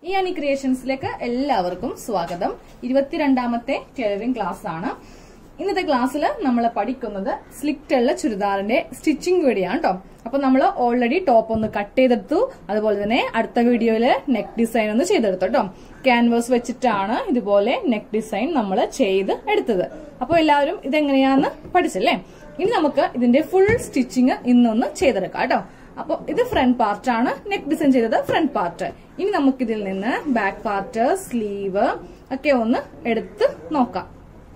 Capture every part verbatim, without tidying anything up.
ഇയാനി ക്രിയേഷൻസിലേക്ക് എല്ലാവർക്കും സ്വാഗതം. ഇരുപത്തിരണ്ടാമത്തെ ടൈലറിംഗ് ക്ലാസ് ആണ്. ഇന്നത്തെ ക്ലാസ്സിൽ നമ്മൾ പഠിക്കുന്നത് സ്ലിറ്റുള്ള ചുരിദാറിന്റെ സ്റ്റിച്ചിങ് വീഡിയോ ആണ് കേട്ടോ. അപ്പൊ നമ്മൾ ഓൾറെഡി ടോപ്പ് ഒന്ന് കട്ട് ചെയ്തെടുത്തു. അതുപോലെ തന്നെ അടുത്ത വീഡിയോയില് നെക്ക് ഡിസൈൻ ഒന്ന് ചെയ്തെടുത്തു കേട്ടോ. ക്യാൻവാസ് വെച്ചിട്ടാണ് ഇതുപോലെ നെക്ക് ഡിസൈൻ നമ്മൾ ചെയ്ത് എടുത്തത്. അപ്പൊ എല്ലാവരും ഇതെങ്ങനെയാന്ന് പഠിച്ചല്ലേ. ഇനി നമുക്ക് ഇതിന്റെ ഫുൾ സ്റ്റിച്ചിങ് ഇന്നൊന്ന് ചെയ്തെടുക്കാം കേട്ടോ. അപ്പൊ ഇത് ഫ്രണ്ട് പാർട്ട് ആണ്, നെക്ക് ഡിസൈൻ ചെയ്തത് ഫ്രണ്ട് പാർട്ട്. ഇനി നമുക്കിതിൽ നിന്ന് ബാക്ക് പാർട്ട്, സ്ലീവ് ഒക്കെ ഒന്ന് എടുത്ത് നോക്കാം.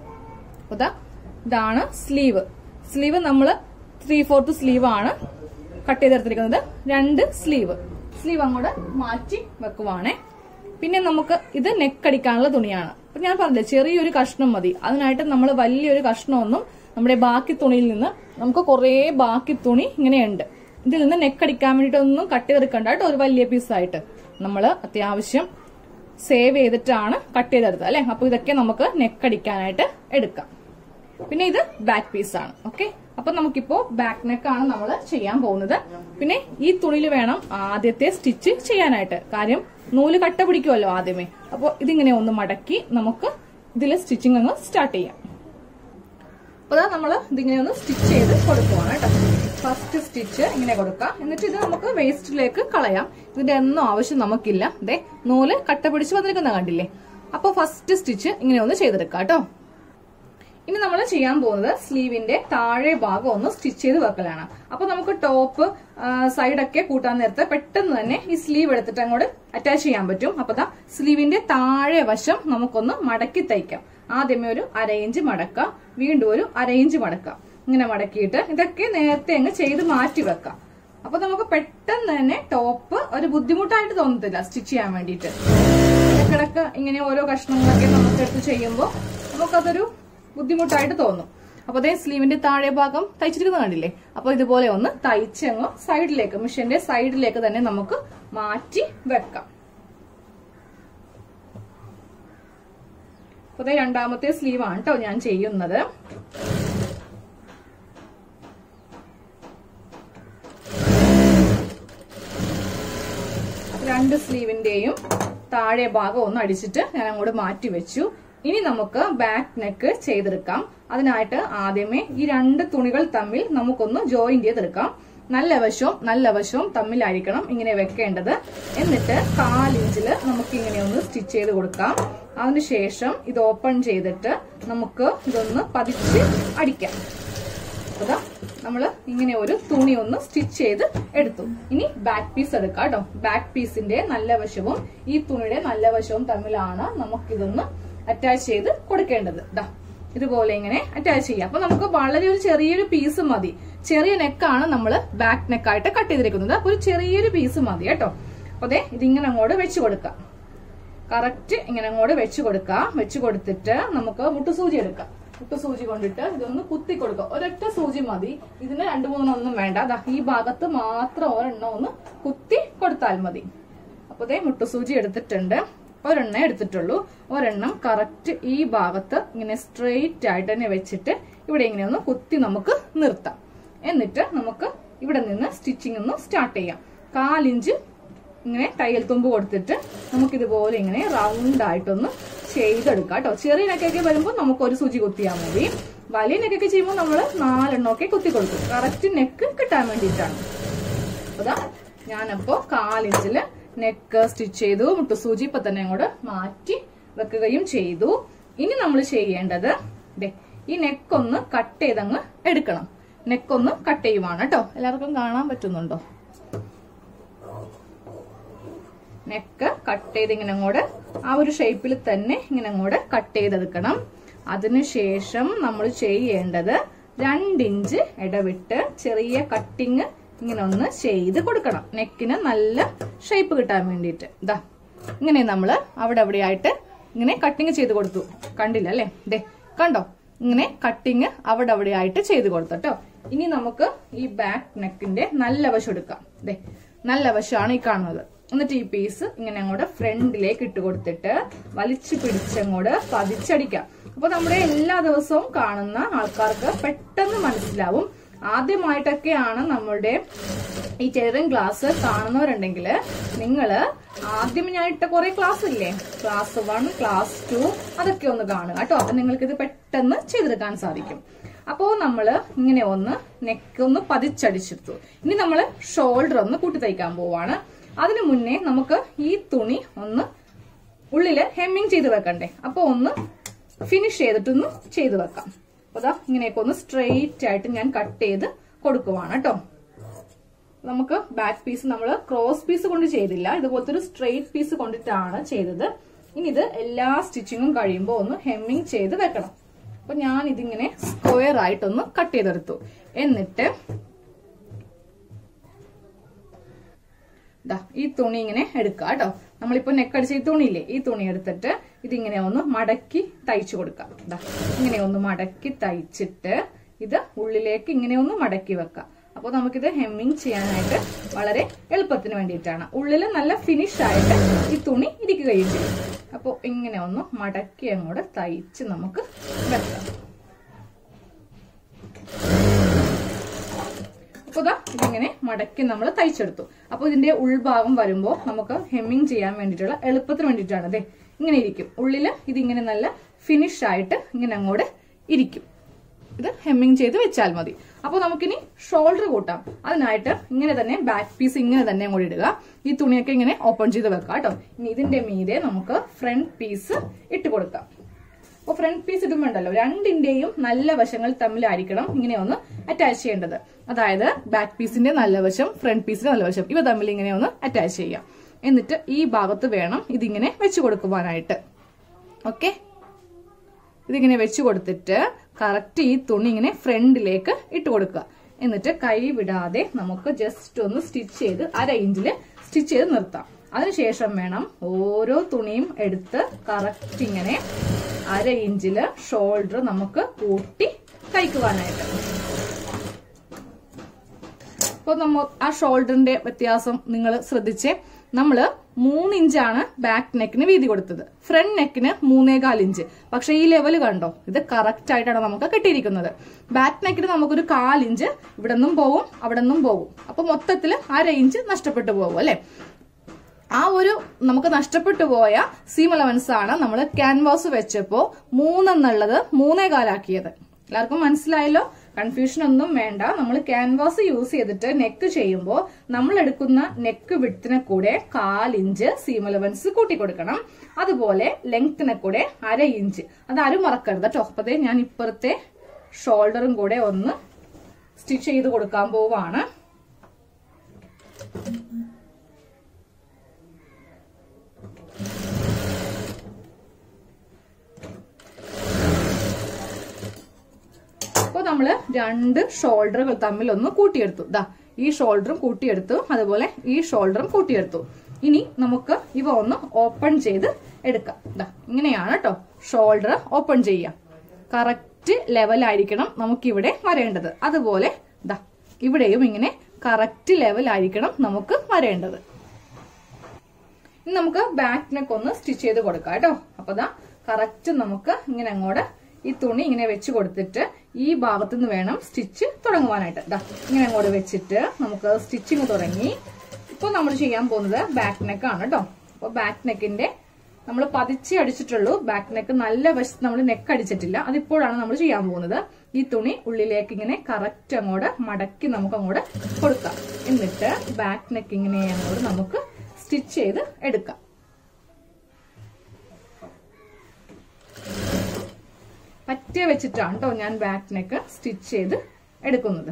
ഇതാണ് സ്ലീവ്. സ്ലീവ് നമ്മള് ത്രീ ഫോർത്ത് സ്ലീവ് ആണ് കട്ട് ചെയ്തെടുത്തിരിക്കുന്നത്. രണ്ട് സ്ലീവ് സ്ലീവ് അങ്ങോട്ട് മാറ്റി വെക്കുവാണേ. പിന്നെ നമുക്ക് ഇത് നെക്ക് അടിക്കാനുള്ള തുണിയാണ്. അപ്പൊ ഞാൻ പറഞ്ഞില്ലേ ചെറിയൊരു കഷ്ണം മതി. അതിനായിട്ട് നമ്മൾ വലിയൊരു കഷ്ണമൊന്നും നമ്മുടെ ബാക്കി തുണിയിൽ നിന്ന് നമുക്ക് കുറെ ബാക്കി തുണി ഇങ്ങനെയുണ്ട്. ഇതിൽ നിന്ന് നെക്ക് അടിക്കാൻ വേണ്ടിയിട്ടൊന്നും കട്ട് ചെയ്തെടുക്കണ്ട കേട്ടോ. ഒരു വലിയ പീസായിട്ട് നമ്മൾ അത്യാവശ്യം സേവ് ചെയ്തിട്ടാണ് കട്ട് ചെയ്തെടുത്തത് അല്ലെ. അപ്പൊ ഇതൊക്കെ നമുക്ക് നെക്ക് അടിക്കാനായിട്ട് എടുക്കാം. പിന്നെ ഇത് ബാക്ക് പീസാണ്. ഓക്കെ, അപ്പൊ നമുക്കിപ്പോ ബാക്ക് നെക്കാണ് നമ്മൾ ചെയ്യാൻ പോകുന്നത്. പിന്നെ ഈ തുണിയിൽ വേണം ആദ്യത്തെ സ്റ്റിച്ച് ചെയ്യാനായിട്ട്. കാര്യം നൂല് കട്ട പിടിക്കുമല്ലോ ആദ്യമേ. അപ്പൊ ഇതിങ്ങനെ ഒന്ന് മടക്കി നമുക്ക് ഇതിൽ സ്റ്റിച്ചിങ് അങ്ങ് സ്റ്റാർട്ട് ചെയ്യാം. അപ്പൊ അതാ നമ്മള് ഇതിങ്ങനെ ഒന്ന് സ്റ്റിച്ച് ചെയ്ത് കൊടുക്കുവാണ് കേട്ടോ. ഫസ്റ്റ് സ്റ്റിച്ച് ഇങ്ങനെ കൊടുക്കാം. എന്നിട്ട് ഇത് നമുക്ക് വേസ്റ്റിലേക്ക് കളയാം. ഇതിന്റെ ഒന്നും ആവശ്യം നമുക്കില്ല. ഇതേ നൂല് കട്ട പിടിച്ച് വന്നിരിക്കുന്ന കണ്ടില്ലേ. അപ്പൊ ഫസ്റ്റ് സ്റ്റിച്ച് ഇങ്ങനെ ഒന്ന് ചെയ്തെടുക്കാം കേട്ടോ. ഇനി നമ്മൾ ചെയ്യാൻ പോകുന്നത് സ്ലീവിന്റെ താഴെ ഭാഗം ഒന്ന് സ്റ്റിച്ച് ചെയ്ത് വെക്കലാണ്. അപ്പൊ നമുക്ക് ടോപ്പ് സൈഡൊക്കെ കൂട്ടാൻ നേരത്തെ പെട്ടെന്ന് തന്നെ ഈ സ്ലീവ് എടുത്തിട്ട് അങ്ങോട്ട് അറ്റാച്ച് ചെയ്യാൻ പറ്റും. അപ്പൊ ദാ സ്ലീവിന്റെ താഴെ വശം നമുക്കൊന്ന് മടക്കി തയ്ക്കാം. ആദ്യമേ ഒരു അര ഇഞ്ച് മടക്കാം, വീണ്ടും ഒരു അര ഇഞ്ച് മടക്കാം. ഇങ്ങനെ മടക്കിയിട്ട് ഇതൊക്കെ നേരത്തെ അങ്ങ് ചെയ്ത് മാറ്റി വെക്കാം. അപ്പൊ നമുക്ക് പെട്ടെന്ന് തന്നെ ടോപ്പ് ഒരു ബുദ്ധിമുട്ടായിട്ട് തോന്നത്തില്ല സ്റ്റിച്ച് ചെയ്യാൻ വേണ്ടിയിട്ട്. ഇടക്കിടക്ക് ഇങ്ങനെ ഓരോ കഷ്ണങ്ങളൊക്കെ നമുക്ക് എടുത്ത് ചെയ്യുമ്പോൾ നമുക്കതൊരു ബുദ്ധിമുട്ടായിട്ട് തോന്നും. അപ്പൊ അതേ സ്ലീവിന്റെ താഴെ ഭാഗം തയ്ച്ചിരിക്കുന്നത് കണ്ടില്ലേ. അപ്പൊ ഇതുപോലെ ഒന്ന് തയ്ച്ചങ്ങ് സൈഡിലേക്ക്, മെഷീന്റെ സൈഡിലേക്ക് തന്നെ നമുക്ക് മാറ്റി വെക്കാം. അപ്പൊ അതേ രണ്ടാമത്തെ സ്ലീവ് ആണ് കേട്ടോ ഞാൻ ചെയ്യുന്നത്. രണ്ട് സ്ലീവിന്റെയും താഴെ ഭാഗം ഒന്ന് അടിച്ചിട്ട് ഞാൻ അങ്ങോട്ട് മാറ്റി വെച്ചു. ഇനി നമുക്ക് ബാക്ക് നെക്ക് ചെയ്തെടുക്കാം. അതിനായിട്ട് ആദ്യമേ ഈ രണ്ട് തുണികൾ തമ്മിൽ നമുക്കൊന്ന് ജോയിന്റ് ചെയ്തെടുക്കാം. നല്ല വശവും നല്ല വശവും തമ്മിലായിരിക്കണം ഇങ്ങനെ വെക്കേണ്ടത്. എന്നിട്ട് കാലിഞ്ചില് നമുക്ക് ഇങ്ങനെ ഒന്ന് സ്റ്റിച്ച് ചെയ്ത് കൊടുക്കാം. അതിനുശേഷം ഇത് ഓപ്പൺ ചെയ്തിട്ട് നമുക്ക് ഇതൊന്ന് പതിച്ച് അടിക്കാം. അതാ നമ്മള് ഇങ്ങനെ ഒരു തുണി ഒന്ന് സ്റ്റിച്ച് ചെയ്ത് എടുത്തു. ഇനി ബാക്ക് പീസ് എടുക്കാം കേട്ടോ. ബാക്ക് പീസിന്റെ നല്ല വശവും ഈ തുണിയുടെ നല്ല വശവും തമ്മിലാണ് നമുക്കിതൊന്ന് അറ്റാച്ച് ചെയ്ത് കൊടുക്കേണ്ടത്. ദാ ഇതുപോലെ ഇങ്ങനെ അറ്റാച്ച് ചെയ്യാം. അപ്പൊ നമുക്ക് വളരെ ഒരു ചെറിയൊരു പീസ് മതി. ചെറിയ നെക്കാണ് നമ്മൾ ബാക്ക് നെക്കായിട്ട് കട്ട് ചെയ്തിരിക്കുന്നത്. അപ്പൊ ഒരു ചെറിയൊരു പീസ് മതി കേട്ടോ. അപ്പൊ അതെ ഇതിങ്ങനെ അങ്ങോട്ട് വെച്ച് കൊടുക്കാം. കറക്റ്റ് ഇങ്ങനെ അങ്ങോട്ട് വെച്ച് കൊടുക്കാം. വെച്ച് കൊടുത്തിട്ട് നമുക്ക് മുട്ടുസൂചി എടുക്കാം. മുട്ടുസൂചി കൊണ്ടിട്ട് ഇതൊന്ന് കുത്തി കൊടുക്കാം. ഒരൊറ്റ സൂചി മതി. ഇതിന് രണ്ടു മൂന്നൊന്നും വേണ്ട. ദാ ഈ ഭാഗത്ത് മാത്രം ഒരെണ്ണം ഒന്ന് കുത്തി കൊടുത്താൽ മതി. അപ്പൊ അതെ മുട്ടുസൂചി എടുത്തിട്ടുണ്ട്. ഒരെണ്ണം എടുത്തിട്ടുള്ളൂ. ഒരെണ്ണം കറക്റ്റ് ഈ ഭാഗത്ത് ഇങ്ങനെ സ്ട്രെയിറ്റ് ആയിട്ട് തന്നെ വെച്ചിട്ട് ഇവിടെ ഇങ്ങനെ ഒന്ന് കുത്തി നമുക്ക് നിർത്താം. എന്നിട്ട് നമുക്ക് ഇവിടെ നിന്ന് സ്റ്റിച്ചിങ് ഒന്ന് സ്റ്റാർട്ട് ചെയ്യാം. കാലിഞ്ച് ഇങ്ങനെ തയ്യൽ തുമ്പ് കൊടുത്തിട്ട് നമുക്കിതുപോലെ ഇങ്ങനെ റൗണ്ട് ആയിട്ടൊന്ന് ചെയ്തെടുക്കാം കേട്ടോ. ചെറിയ നെക്കൊക്കെ വരുമ്പോൾ നമുക്ക് ഒരു സൂചി കുത്തിയാൽ മതി. വലിയ നെക്കൊക്കെ ചെയ്യുമ്പോൾ നമ്മൾ നാലെണ്ണമൊക്കെ കുത്തി കൊടുക്കും. കറക്റ്റ് നെക്ക് കിട്ടാൻ വേണ്ടിയിട്ടാണ്. അതാ ഞാനപ്പോ കാലിഞ്ചില് നെക്ക് സ്റ്റിച്ച് ചെയ്തു. മുട്ടുസൂചി ഇപ്പൊ തന്നെ അങ്ങോട്ട് മാറ്റി വെക്കുകയും ചെയ്തു. ഇനി നമ്മൾ ചെയ്യേണ്ടത് ഈ നെക്കൊന്ന് കട്ട് ചെയ്തങ്ങ് എടുക്കണം. നെക്കൊന്ന് കട്ട് ചെയ്യുവാണ് കേട്ടോ. എല്ലാവർക്കും കാണാൻ പറ്റുന്നുണ്ടോ? നെക്ക് കട്ട് ചെയ്ത് ഇങ്ങനെ അങ്ങോട്ട് ആ ഒരു ഷേപ്പിൽ തന്നെ ഇങ്ങനെ അങ്ങോട്ട് കട്ട് ചെയ്തെടുക്കണം. അതിനുശേഷം നമ്മൾ ചെയ്യേണ്ടത് രണ്ടിഞ്ച് ഇടവിട്ട് ചെറിയ കട്ടിങ് ഇങ്ങനെ ഒന്ന് ചെയ്ത് കൊടുക്കണം. നെക്കിന് നല്ല ഷേപ്പ് കിട്ടാൻ വേണ്ടിയിട്ട്. ഇതാ ഇങ്ങനെ നമ്മള് അവിടെ അവിടെയായിട്ട് ഇങ്ങനെ കട്ടിങ് ചെയ്ത് കൊടുത്തു. കണ്ടില്ല അല്ലെ? ദേ കണ്ടോ? ഇങ്ങനെ കട്ടിങ് അവിടെ അവിടെയായിട്ട് ചെയ്ത് കൊടുത്തോ. ഇനി നമുക്ക് ഈ ബാക്ക് നെക്കിന്റെ നല്ല വശം എടുക്കാം. ദേ നല്ല വശമാണ് ഈ കാണുന്നത്. എന്നിട്ട് ഈ പീസ് ഇങ്ങനെ അങ്ങോട്ട് ഫ്രണ്ടിലേക്ക് ഇട്ട് കൊടുത്തിട്ട് വലിച്ചു പിടിച്ചങ്ങോട്ട് പതിച്ചടിക്കാം. അപ്പൊ നമ്മുടെ എല്ലാ ദിവസവും കാണുന്ന ആൾക്കാർക്ക് പെട്ടെന്ന് മനസ്സിലാവും ആദ്യമായിട്ടൊക്കെയാണ് നമ്മളുടെ ഈ ടൈലറിംഗ് ക്ലാസ് കാണുന്നവരുണ്ടെങ്കിൽ നിങ്ങള് ആദ്യമായിട്ട് കുറെ ക്ലാസ് ഇല്ലേ, ക്ലാസ് വൺ ക്ലാസ് ടു അതൊക്കെ ഒന്ന് കാണുക കേട്ടോ. അപ്പൊ നിങ്ങൾക്ക് ഇത് പെട്ടെന്ന് ചെയ്തെടുക്കാൻ സാധിക്കും. അപ്പോ നമ്മള് ഇങ്ങനെ ഒന്ന് നെക്ക് ഒന്ന് പതിച്ചടിച്ചെടുത്തു. ഇനി നമ്മള് ഷോൾഡർ ഒന്ന് കൂട്ടി തയ്ക്കാൻ പോവാണ്. അതിനു മുന്നേ നമുക്ക് ഈ തുണി ഒന്ന് ഉള്ളില് ഹെമ്മിങ് ചെയ്ത് വെക്കണ്ടേ, അപ്പൊ ഒന്ന് ഫിനിഷ് ചെയ്തിട്ടൊന്ന് ചെയ്ത് വെക്കാം. അപ്പൊ അതാ ഇങ്ങനെയൊക്കെ ഒന്ന് സ്ട്രെയിറ്റ് ആയിട്ട് ഞാൻ കട്ട് ചെയ്ത് കൊടുക്കുവാണ് കേട്ടോ. നമുക്ക് ബാക്ക് പീസ് നമ്മൾ ക്രോസ് പീസ് കൊണ്ട് ചെയ്തില്ല, ഇതുപോലത്തെ ഒരു സ്ട്രെയിറ്റ് പീസ് കൊണ്ടിട്ടാണ് ചെയ്തത്. ഇനി ഇത് എല്ലാ സ്റ്റിച്ചിങ്ങും കഴിയുമ്പോൾ ഒന്ന് ഹെമ്മിങ് ചെയ്ത് വെക്കണം. അപ്പൊ ഞാൻ ഇതിങ്ങനെ സ്ക്വയർ ആയിട്ടൊന്ന് കട്ട് ചെയ്തെടുത്തു. എന്നിട്ട് ഈ തുണി ഇങ്ങനെ എടുക്കുക കേട്ടോ. നമ്മളിപ്പോ നെക്കടിച്ച ഈ തുണിയില്ലേ, ഈ തുണി എടുത്തിട്ട് ഇതിങ്ങനെ ഒന്ന് മടക്കി തയ്ച്ചു കൊടുക്കാം. ഇങ്ങനെ ഒന്ന് മടക്കി തയ്ച്ചിട്ട് ഇത് ഉള്ളിലേക്ക് ഇങ്ങനെ ഒന്ന് മടക്കി വെക്കാം. അപ്പോൾ നമുക്കിത് ഹെമ്മിങ് ചെയ്യാനായിട്ട് വളരെ എളുപ്പത്തിന് വേണ്ടിയിട്ടാണ്. ഉള്ളിൽ നല്ല ഫിനിഷ് ആയിട്ട് ഈ തുണി ഇരിക്കുകയും ചെയ്യും. അപ്പോൾ ഇങ്ങനെ ഒന്ന് മടക്കി അങ്ങോട്ട് തയ്ച്ച് നമുക്ക് വെക്കാം. അപ്പോൾ ഇതാ ഇതിങ്ങനെ മടക്കി നമ്മൾ തയ്ച്ചെടുത്തു. അപ്പോൾ ഇതിന്റെ ഉൾഭാഗം വരുമ്പോൾ നമുക്ക് ഹെമ്മിങ് ചെയ്യാൻ വേണ്ടിയിട്ടുള്ള എളുപ്പത്തിന് വേണ്ടിയിട്ടാണ്. അതെ ഇങ്ങനെ ഇരിക്കും, ഉള്ളില് ഇതിങ്ങനെ നല്ല ഫിനിഷ് ആയിട്ട് ഇങ്ങനെ അങ്ങോട്ട് ഇരിക്കും. ഇത് ഹെമ്മിങ് ചെയ്ത് വെച്ചാൽ മതി. അപ്പോൾ നമുക്കിനി ഷോൾഡർ കൂട്ടാം. അതിനായിട്ട് ഇങ്ങനെ തന്നെ ബാക്ക് പീസ് ഇങ്ങനെ തന്നെ അങ്ങോട്ട് ഇടുക. ഈ തുണിയൊക്കെ ഇങ്ങനെ ഓപ്പൺ ചെയ്ത് വെക്കാം കേട്ടോ. ഇനി ഇതിന്റെ മീതെ നമുക്ക് ഫ്രണ്ട് പീസ് ഇട്ട് കൊടുക്കാം. അപ്പോൾ ഫ്രണ്ട് പീസ് ഇടുമ്പോണ്ടല്ലോ രണ്ടിന്റെയും നല്ല വശങ്ങൾ തമ്മിലായിരിക്കണം ഇങ്ങനെ ഒന്ന് അറ്റാച്ച് ചെയ്യേണ്ടത്. അതായത് ബാക്ക് പീസിന്റെ നല്ല വശം, ഫ്രണ്ട് പീസിന്റെ നല്ല വശം, ഇവ തമ്മിൽ ഇങ്ങനെ ഒന്ന് അറ്റാച്ച് ചെയ്യാം. എന്നിട്ട് ഈ ഭാഗത്ത് വേണം ഇതിങ്ങനെ വെച്ച് കൊടുക്കുവാനായിട്ട്. ഓക്കെ, ഇതിങ്ങനെ വെച്ച് കൊടുത്തിട്ട് കറക്റ്റ് ഈ തുണി ഇങ്ങനെ ഫ്രണ്ടിലേക്ക് ഇട്ട് കൊടുക്കുക. എന്നിട്ട് കൈ വിടാതെ നമുക്ക് ജസ്റ്റ് ഒന്ന് സ്റ്റിച്ച് ചെയ്ത് അര ഇഞ്ചില് സ്റ്റിച്ച് ചെയ്ത് നിർത്താം. അതിനുശേഷം വേണം ഓരോ തുണിയും എടുത്ത് കറക്റ്റ് ഇങ്ങനെ അര ഇഞ്ചില് ഷോൾഡർ നമുക്ക് കൂട്ടി തയ്ക്കുവാനായിട്ട്. അപ്പൊ നമ്മ ആ ഷോൾഡറിന്റെ വ്യത്യാസം നിങ്ങൾ ശ്രദ്ധിച്ചേ. നമ്മള് മൂന്ന് ഇഞ്ചാണ് ബാക്ക് നെക്കിന് വീതി കൊടുത്തത്, ഫ്രണ്ട് നെക്കിന് മൂന്നേകാൽ ഇഞ്ച്. പക്ഷെ ഈ ലെവല് കണ്ടോ, ഇത് കറക്റ്റ് ആയിട്ടാണ് നമുക്ക് കിട്ടിയിരിക്കുന്നത്. ബാക്ക് നെക്കിന് നമുക്കൊരു കാലിഞ്ച് ഇവിടെ നിന്നും പോവും അവിടെ നിന്നും പോകും. അപ്പൊ മൊത്തത്തില് അര ഇഞ്ച് നഷ്ടപ്പെട്ടു പോകും അല്ലെ. ആ ഒരു നമുക്ക് നഷ്ടപ്പെട്ടു പോയ സീം അലവൻസ് ആണ് നമ്മൾ ക്യാൻവാസ് വെച്ചപ്പോ മൂന്നെന്നുള്ളത് മൂന്നേകാലാക്കിയത്. എല്ലാവർക്കും മനസ്സിലായല്ലോ? കൺഫ്യൂഷൻ ഒന്നും വേണ്ട. നമ്മൾ ക്യാൻവാസ് യൂസ് ചെയ്തിട്ട് നെക്ക് ചെയ്യുമ്പോൾ നമ്മൾ എടുക്കുന്ന നെക്ക് വിഡ്ത്തിനെ കൂടെ കാലിഞ്ച് സീം അലവൻസ് കൂട്ടി കൊടുക്കണം. അതുപോലെ ലെങ്ത്തിനെ കൂടെ അര ഇഞ്ച്, അതാരും മറക്കരുത് കേട്ടോ. അപ്പതേ ഞാൻ ഇപ്പുറത്തെ ഷോൾഡറും കൂടെ ഒന്ന് സ്റ്റിച്ച് ചെയ്ത് കൊടുക്കാൻ പോവാണ്. അപ്പോൾ നമ്മള് രണ്ട് ഷോൾഡറുകൾ തമ്മിൽ ഒന്ന് കൂട്ടിയെടുത്തു. ദാ ഈ ഷോൾഡറും കൂട്ടിയെടുത്തു, അതുപോലെ ഈ ഷോൾഡറും കൂട്ടിയെടുത്തു. ഇനി നമുക്ക് ഇവ ഒന്ന് ഓപ്പൺ ചെയ്ത് എടുക്കാം. ദാ ഇങ്ങനെയാണ് കേട്ടോ ഷോൾഡർ ഓപ്പൺ ചെയ്യാം. കറക്റ്റ് ലെവലായിരിക്കണം നമുക്കിവിടെ വരേണ്ടത്. അതുപോലെ ദാ ഇവിടെയും ഇങ്ങനെ കറക്റ്റ് ലെവലായിരിക്കണം നമുക്ക് വരേണ്ടത്. ഇനി നമുക്ക് ബാക്ക് നെക്ക് ഒന്ന് സ്റ്റിച്ച് ചെയ്ത് കൊടുക്കാം കേട്ടോ. അപ്പൊ ദാ കറക്റ്റ് നമുക്ക് ഇങ്ങനെ അങ്ങോട്ട് ഈ തുണി ഇങ്ങനെ വെച്ച് കൊടുത്തിട്ട് ഈ ഭാഗത്തു നിന്ന് വേണം സ്റ്റിച്ച് തുടങ്ങുവാനായിട്ട്. ദാ ഇങ്ങനെ അങ്ങോട്ട് വെച്ചിട്ട് നമുക്ക് സ്റ്റിച്ചിങ് തുടങ്ങി. ഇപ്പൊ നമ്മൾ ചെയ്യാൻ പോകുന്നത് ബാക്ക് നെക്ക് ആണ് കേട്ടോ. അപ്പൊ ബാക്ക് നെക്കിന്റെ നമ്മൾ പതിച്ച് അടിച്ചിട്ടുള്ളൂ. ബാക്ക് നെക്ക് നല്ല വശത്ത് നമ്മൾ നെക്ക് അടിച്ചിട്ടില്ല. അതിപ്പോഴാണ് നമ്മൾ ചെയ്യാൻ പോകുന്നത്. ഈ തുണി ഉള്ളിലേക്ക് ഇങ്ങനെ കറക്റ്റ് അങ്ങോട്ട് മടക്കി നമുക്ക് അങ്ങോട്ട് കൊടുക്കാം. എന്നിട്ട് ബാക്ക് നെക്ക് ഇങ്ങനെ അങ്ങോട്ട് നമുക്ക് സ്റ്റിച്ച് ചെയ്ത് എടുക്കാം. പറ്റിയ വെച്ചിട്ടാണ് കേട്ടോ ഞാൻ ബാക്ക് നെക്ക് സ്റ്റിച്ച് ചെയ്ത് എടുക്കുന്നത്.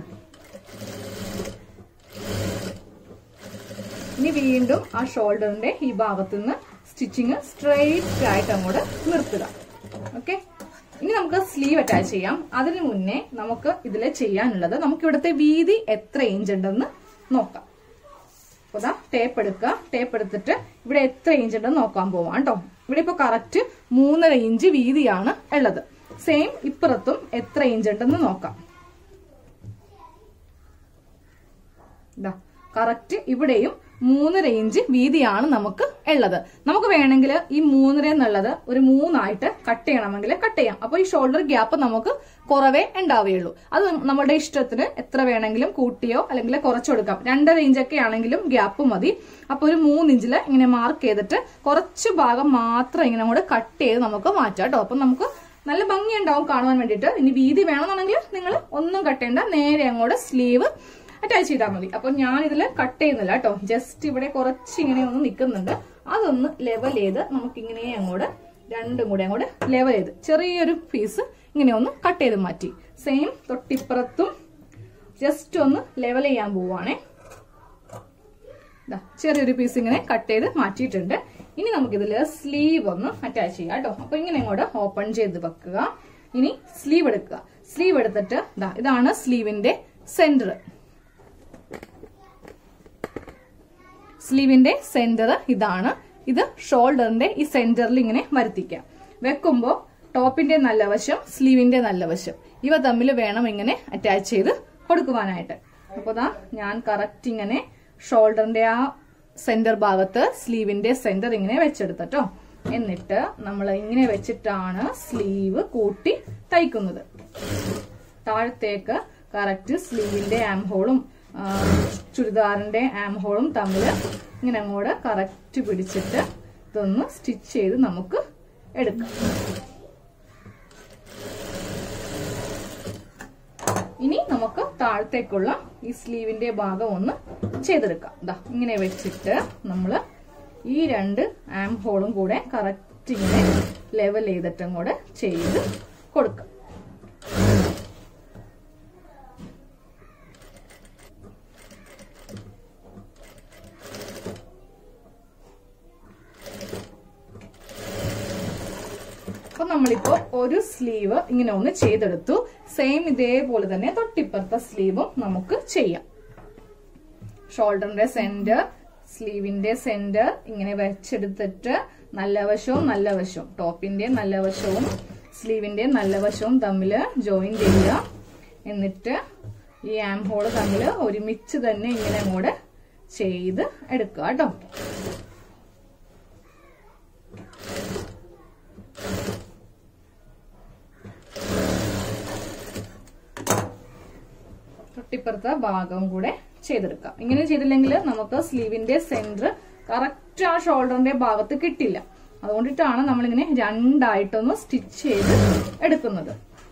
ഇനി വീണ്ടും ആ ഷോൾഡറിന്റെ ഈ ഭാഗത്തുനിന്ന് സ്റ്റിച്ചിങ് സ്ട്രെയിറ്റ് ആയിട്ട് അങ്ങോട്ട് നിർത്തുക. ഓക്കെ, ഇനി നമുക്ക് സ്ലീവ് അറ്റാച്ച് ചെയ്യാം. അതിനു മുന്നേ നമുക്ക് ഇതിൽ ചെയ്യാനുള്ളത്, നമുക്ക് ഇവിടുത്തെ വീതി എത്ര ഇഞ്ച് ഉണ്ടെന്ന് നോക്കാം. അപ്പൊ ദാ ടേപ്പ് എടുക്കുക. ടേപ്പ് എടുത്തിട്ട് ഇവിടെ എത്ര ഇഞ്ച് ഉണ്ടെന്ന് നോക്കാൻ പോവാം കേട്ടോ. ഇവിടെ ഇപ്പൊ കറക്റ്റ് മൂന്നര ഇഞ്ച് വീതിയാണ് ഉള്ളത്. സെയിം ഇപ്പുറത്തും എത്ര ഇഞ്ച് ഉണ്ടെന്ന് നോക്കാം. കറക്റ്റ് ഇവിടെയും മൂന്നര ഇഞ്ച് വീതിയാണ് നമുക്ക് ഉള്ളത്. നമുക്ക് വേണമെങ്കിൽ ഈ മൂന്നര എന്നുള്ളത് ഒരു മൂന്നായിട്ട് കട്ട് ചെയ്യണമെങ്കിൽ കട്ട് ചെയ്യാം. അപ്പൊ ഈ ഷോൾഡർ ഗ്യാപ്പ് നമുക്ക് കുറവേ ഉണ്ടാവുകയുള്ളൂ. അത് നമ്മുടെ ഇഷ്ടത്തിന് എത്ര വേണമെങ്കിലും കൂട്ടിയോ അല്ലെങ്കിൽ കുറച്ചോ എടുക്കാം. രണ്ടര ഇഞ്ചൊക്കെ ആണെങ്കിലും ഗ്യാപ്പ് മതി. അപ്പൊ ഒരു മൂന്നിഞ്ചില് ഇങ്ങനെ മാർക്ക് ചെയ്തിട്ട് കുറച്ച് ഭാഗം മാത്രം ഇങ്ങനെ കൂടെ കട്ട് ചെയ്ത് നമുക്ക് മാറ്റാം കേട്ടോ. അപ്പൊ നമുക്ക് നല്ല ഭംഗി ഉണ്ടാവും കാണുവാൻ വേണ്ടിയിട്ട്. ഇനി വീതി വേണമെന്നുണ്ടെങ്കിൽ നിങ്ങൾ ഒന്നും കട്ട് ചെയ്യണ്ട, നേരെ അങ്ങോട്ട് സ്ലീവ് അറ്റാച്ച് ചെയ്താൽ മതി. അപ്പൊ ഞാൻ ഇതിൽ കട്ട് ചെയ്യുന്നില്ല കേട്ടോ. ജസ്റ്റ് ഇവിടെ കുറച്ച് ഇങ്ങനെ ഒന്ന് നിൽക്കുന്നുണ്ട്. അതൊന്ന് ലെവൽ ചെയ്ത് നമുക്കിങ്ങനെ അങ്ങോട്ട് രണ്ടും കൂടെ അങ്ങോട്ട് ലെവൽ ചെയ്ത് ചെറിയൊരു പീസ് ഇങ്ങനെ ഒന്ന് കട്ട് ചെയ്ത് മാറ്റി. സെയിം തൊട്ടിപ്പുറത്തും ജസ്റ്റ് ഒന്ന് ലെവൽ ചെയ്യാൻ പോവാണേ. ചെറിയൊരു പീസ് ഇങ്ങനെ കട്ട് ചെയ്ത് മാറ്റിയിട്ടുണ്ട്. ഇനി നമുക്കിതില് സ്ലീവ് ഒന്ന് അറ്റാച്ച് ചെയ്യാം കേട്ടോ. അപ്പൊ ഇങ്ങനെ അങ്ങോട്ട് ഓപ്പൺ ചെയ്ത് വെക്കുക. ഇനി സ്ലീവ് എടുക്കുക. സ്ലീവ് എടുത്തിട്ട് ഇതാണ് സ്ലീവിന്റെ സെന്റർ. സ്ലീവിന്റെ സെന്റർ ഇതാണ്. ഇത് ഷോൾഡറിന്റെ ഈ സെന്ററിൽ ഇങ്ങനെ വരുത്തിക്കാം. വെക്കുമ്പോ ടോപ്പിന്റെ നല്ല വശം, സ്ലീവിന്റെ നല്ല വശം ഇവ തമ്മിൽ വേണം ഇങ്ങനെ അറ്റാച്ച് ചെയ്ത് കൊടുക്കുവാനായിട്ട്. അപ്പൊ ദാ ഞാൻ കറക്റ്റ് ഇങ്ങനെ ഷോൾഡറിന്റെ ആ സെന്റർ ഭാഗത്ത് സ്ലീവിന്റെ സെന്റർ ഇങ്ങനെ വെച്ചെടുത്തട്ടോ. എന്നിട്ട് നമ്മൾ ഇങ്ങനെ വെച്ചിട്ടാണ് സ്ലീവ് കൂട്ടി തയ്ക്കുന്നത്. താഴത്തേക്ക് കറക്റ്റ് സ്ലീവിന്റെ ആം ഹോളും ചുരിദാറിന്റെ ആം ഹോളും തമ്മിൽ ഇങ്ങനെ അങ്ങോട്ട് കറക്റ്റ് പിടിച്ചിട്ട് ഇതൊന്ന് സ്റ്റിച്ച് ചെയ്ത് നമുക്ക് എടുക്കാം. ഇനി നമുക്ക് താഴത്തേക്കുള്ള ഈ സ്ലീവിന്റെ ഭാഗം ഒന്ന് ചെയ്തെടുക്കാം. ദാ ഇങ്ങനെ വെച്ചിട്ട് നമ്മള് ഈ രണ്ട് ആം ഹോളും കൂടെ കറക്റ്റ് ഇങ്ങനെ ലെവൽ ചെയ്തിട്ടും കൂടെ ചെയ്ത് കൊടുക്കാം. അപ്പൊ നമ്മളിപ്പോ ഒരു സ്ലീവ് ഇങ്ങനെ ഒന്ന് ചെയ്തെടുത്തു. സെയിം ഇതേപോലെ തന്നെ തൊട്ടിപ്പുറത്തെ സ്ലീവും നമുക്ക് ചെയ്യാം. ഷോൾഡറിന്റെ സെന്റർ, സ്ലീവിന്റെ സെന്റർ ഇങ്ങനെ വെച്ചെടുത്തിട്ട് നല്ല വശവും നല്ല വശവും ടോപ്പിന്റെ നല്ല വശവും സ്ലീവിന്റെ നല്ല വശവും തമ്മിൽ ജോയിൻ ചെയ്യുക. എന്നിട്ട് ഈ ആം ഹോള് തമ്മിൽ ഒരുമിച്ച് തന്നെ ഇങ്ങനെ കൂടെ ചെയ്ത് എടുക്കുക കേട്ടോ. തൊട്ടിപ്പുറത്തെ ഭാഗം കൂടെ ചെയ്തെടുക്കാം. ഇങ്ങനെ ചെയ്തില്ലെങ്കിൽ നമുക്ക് സ്ലീവിന്റെ സെന്റർ കറക്റ്റ് ആ ഷോൾഡറിന്റെ ഭാഗത്ത് കിട്ടില്ല. അതുകൊണ്ടിട്ടാണ് നമ്മളിങ്ങനെ രണ്ടായിട്ടൊന്ന് സ്റ്റിച്ച് ചെയ്ത് എടുക്കുന്നത്.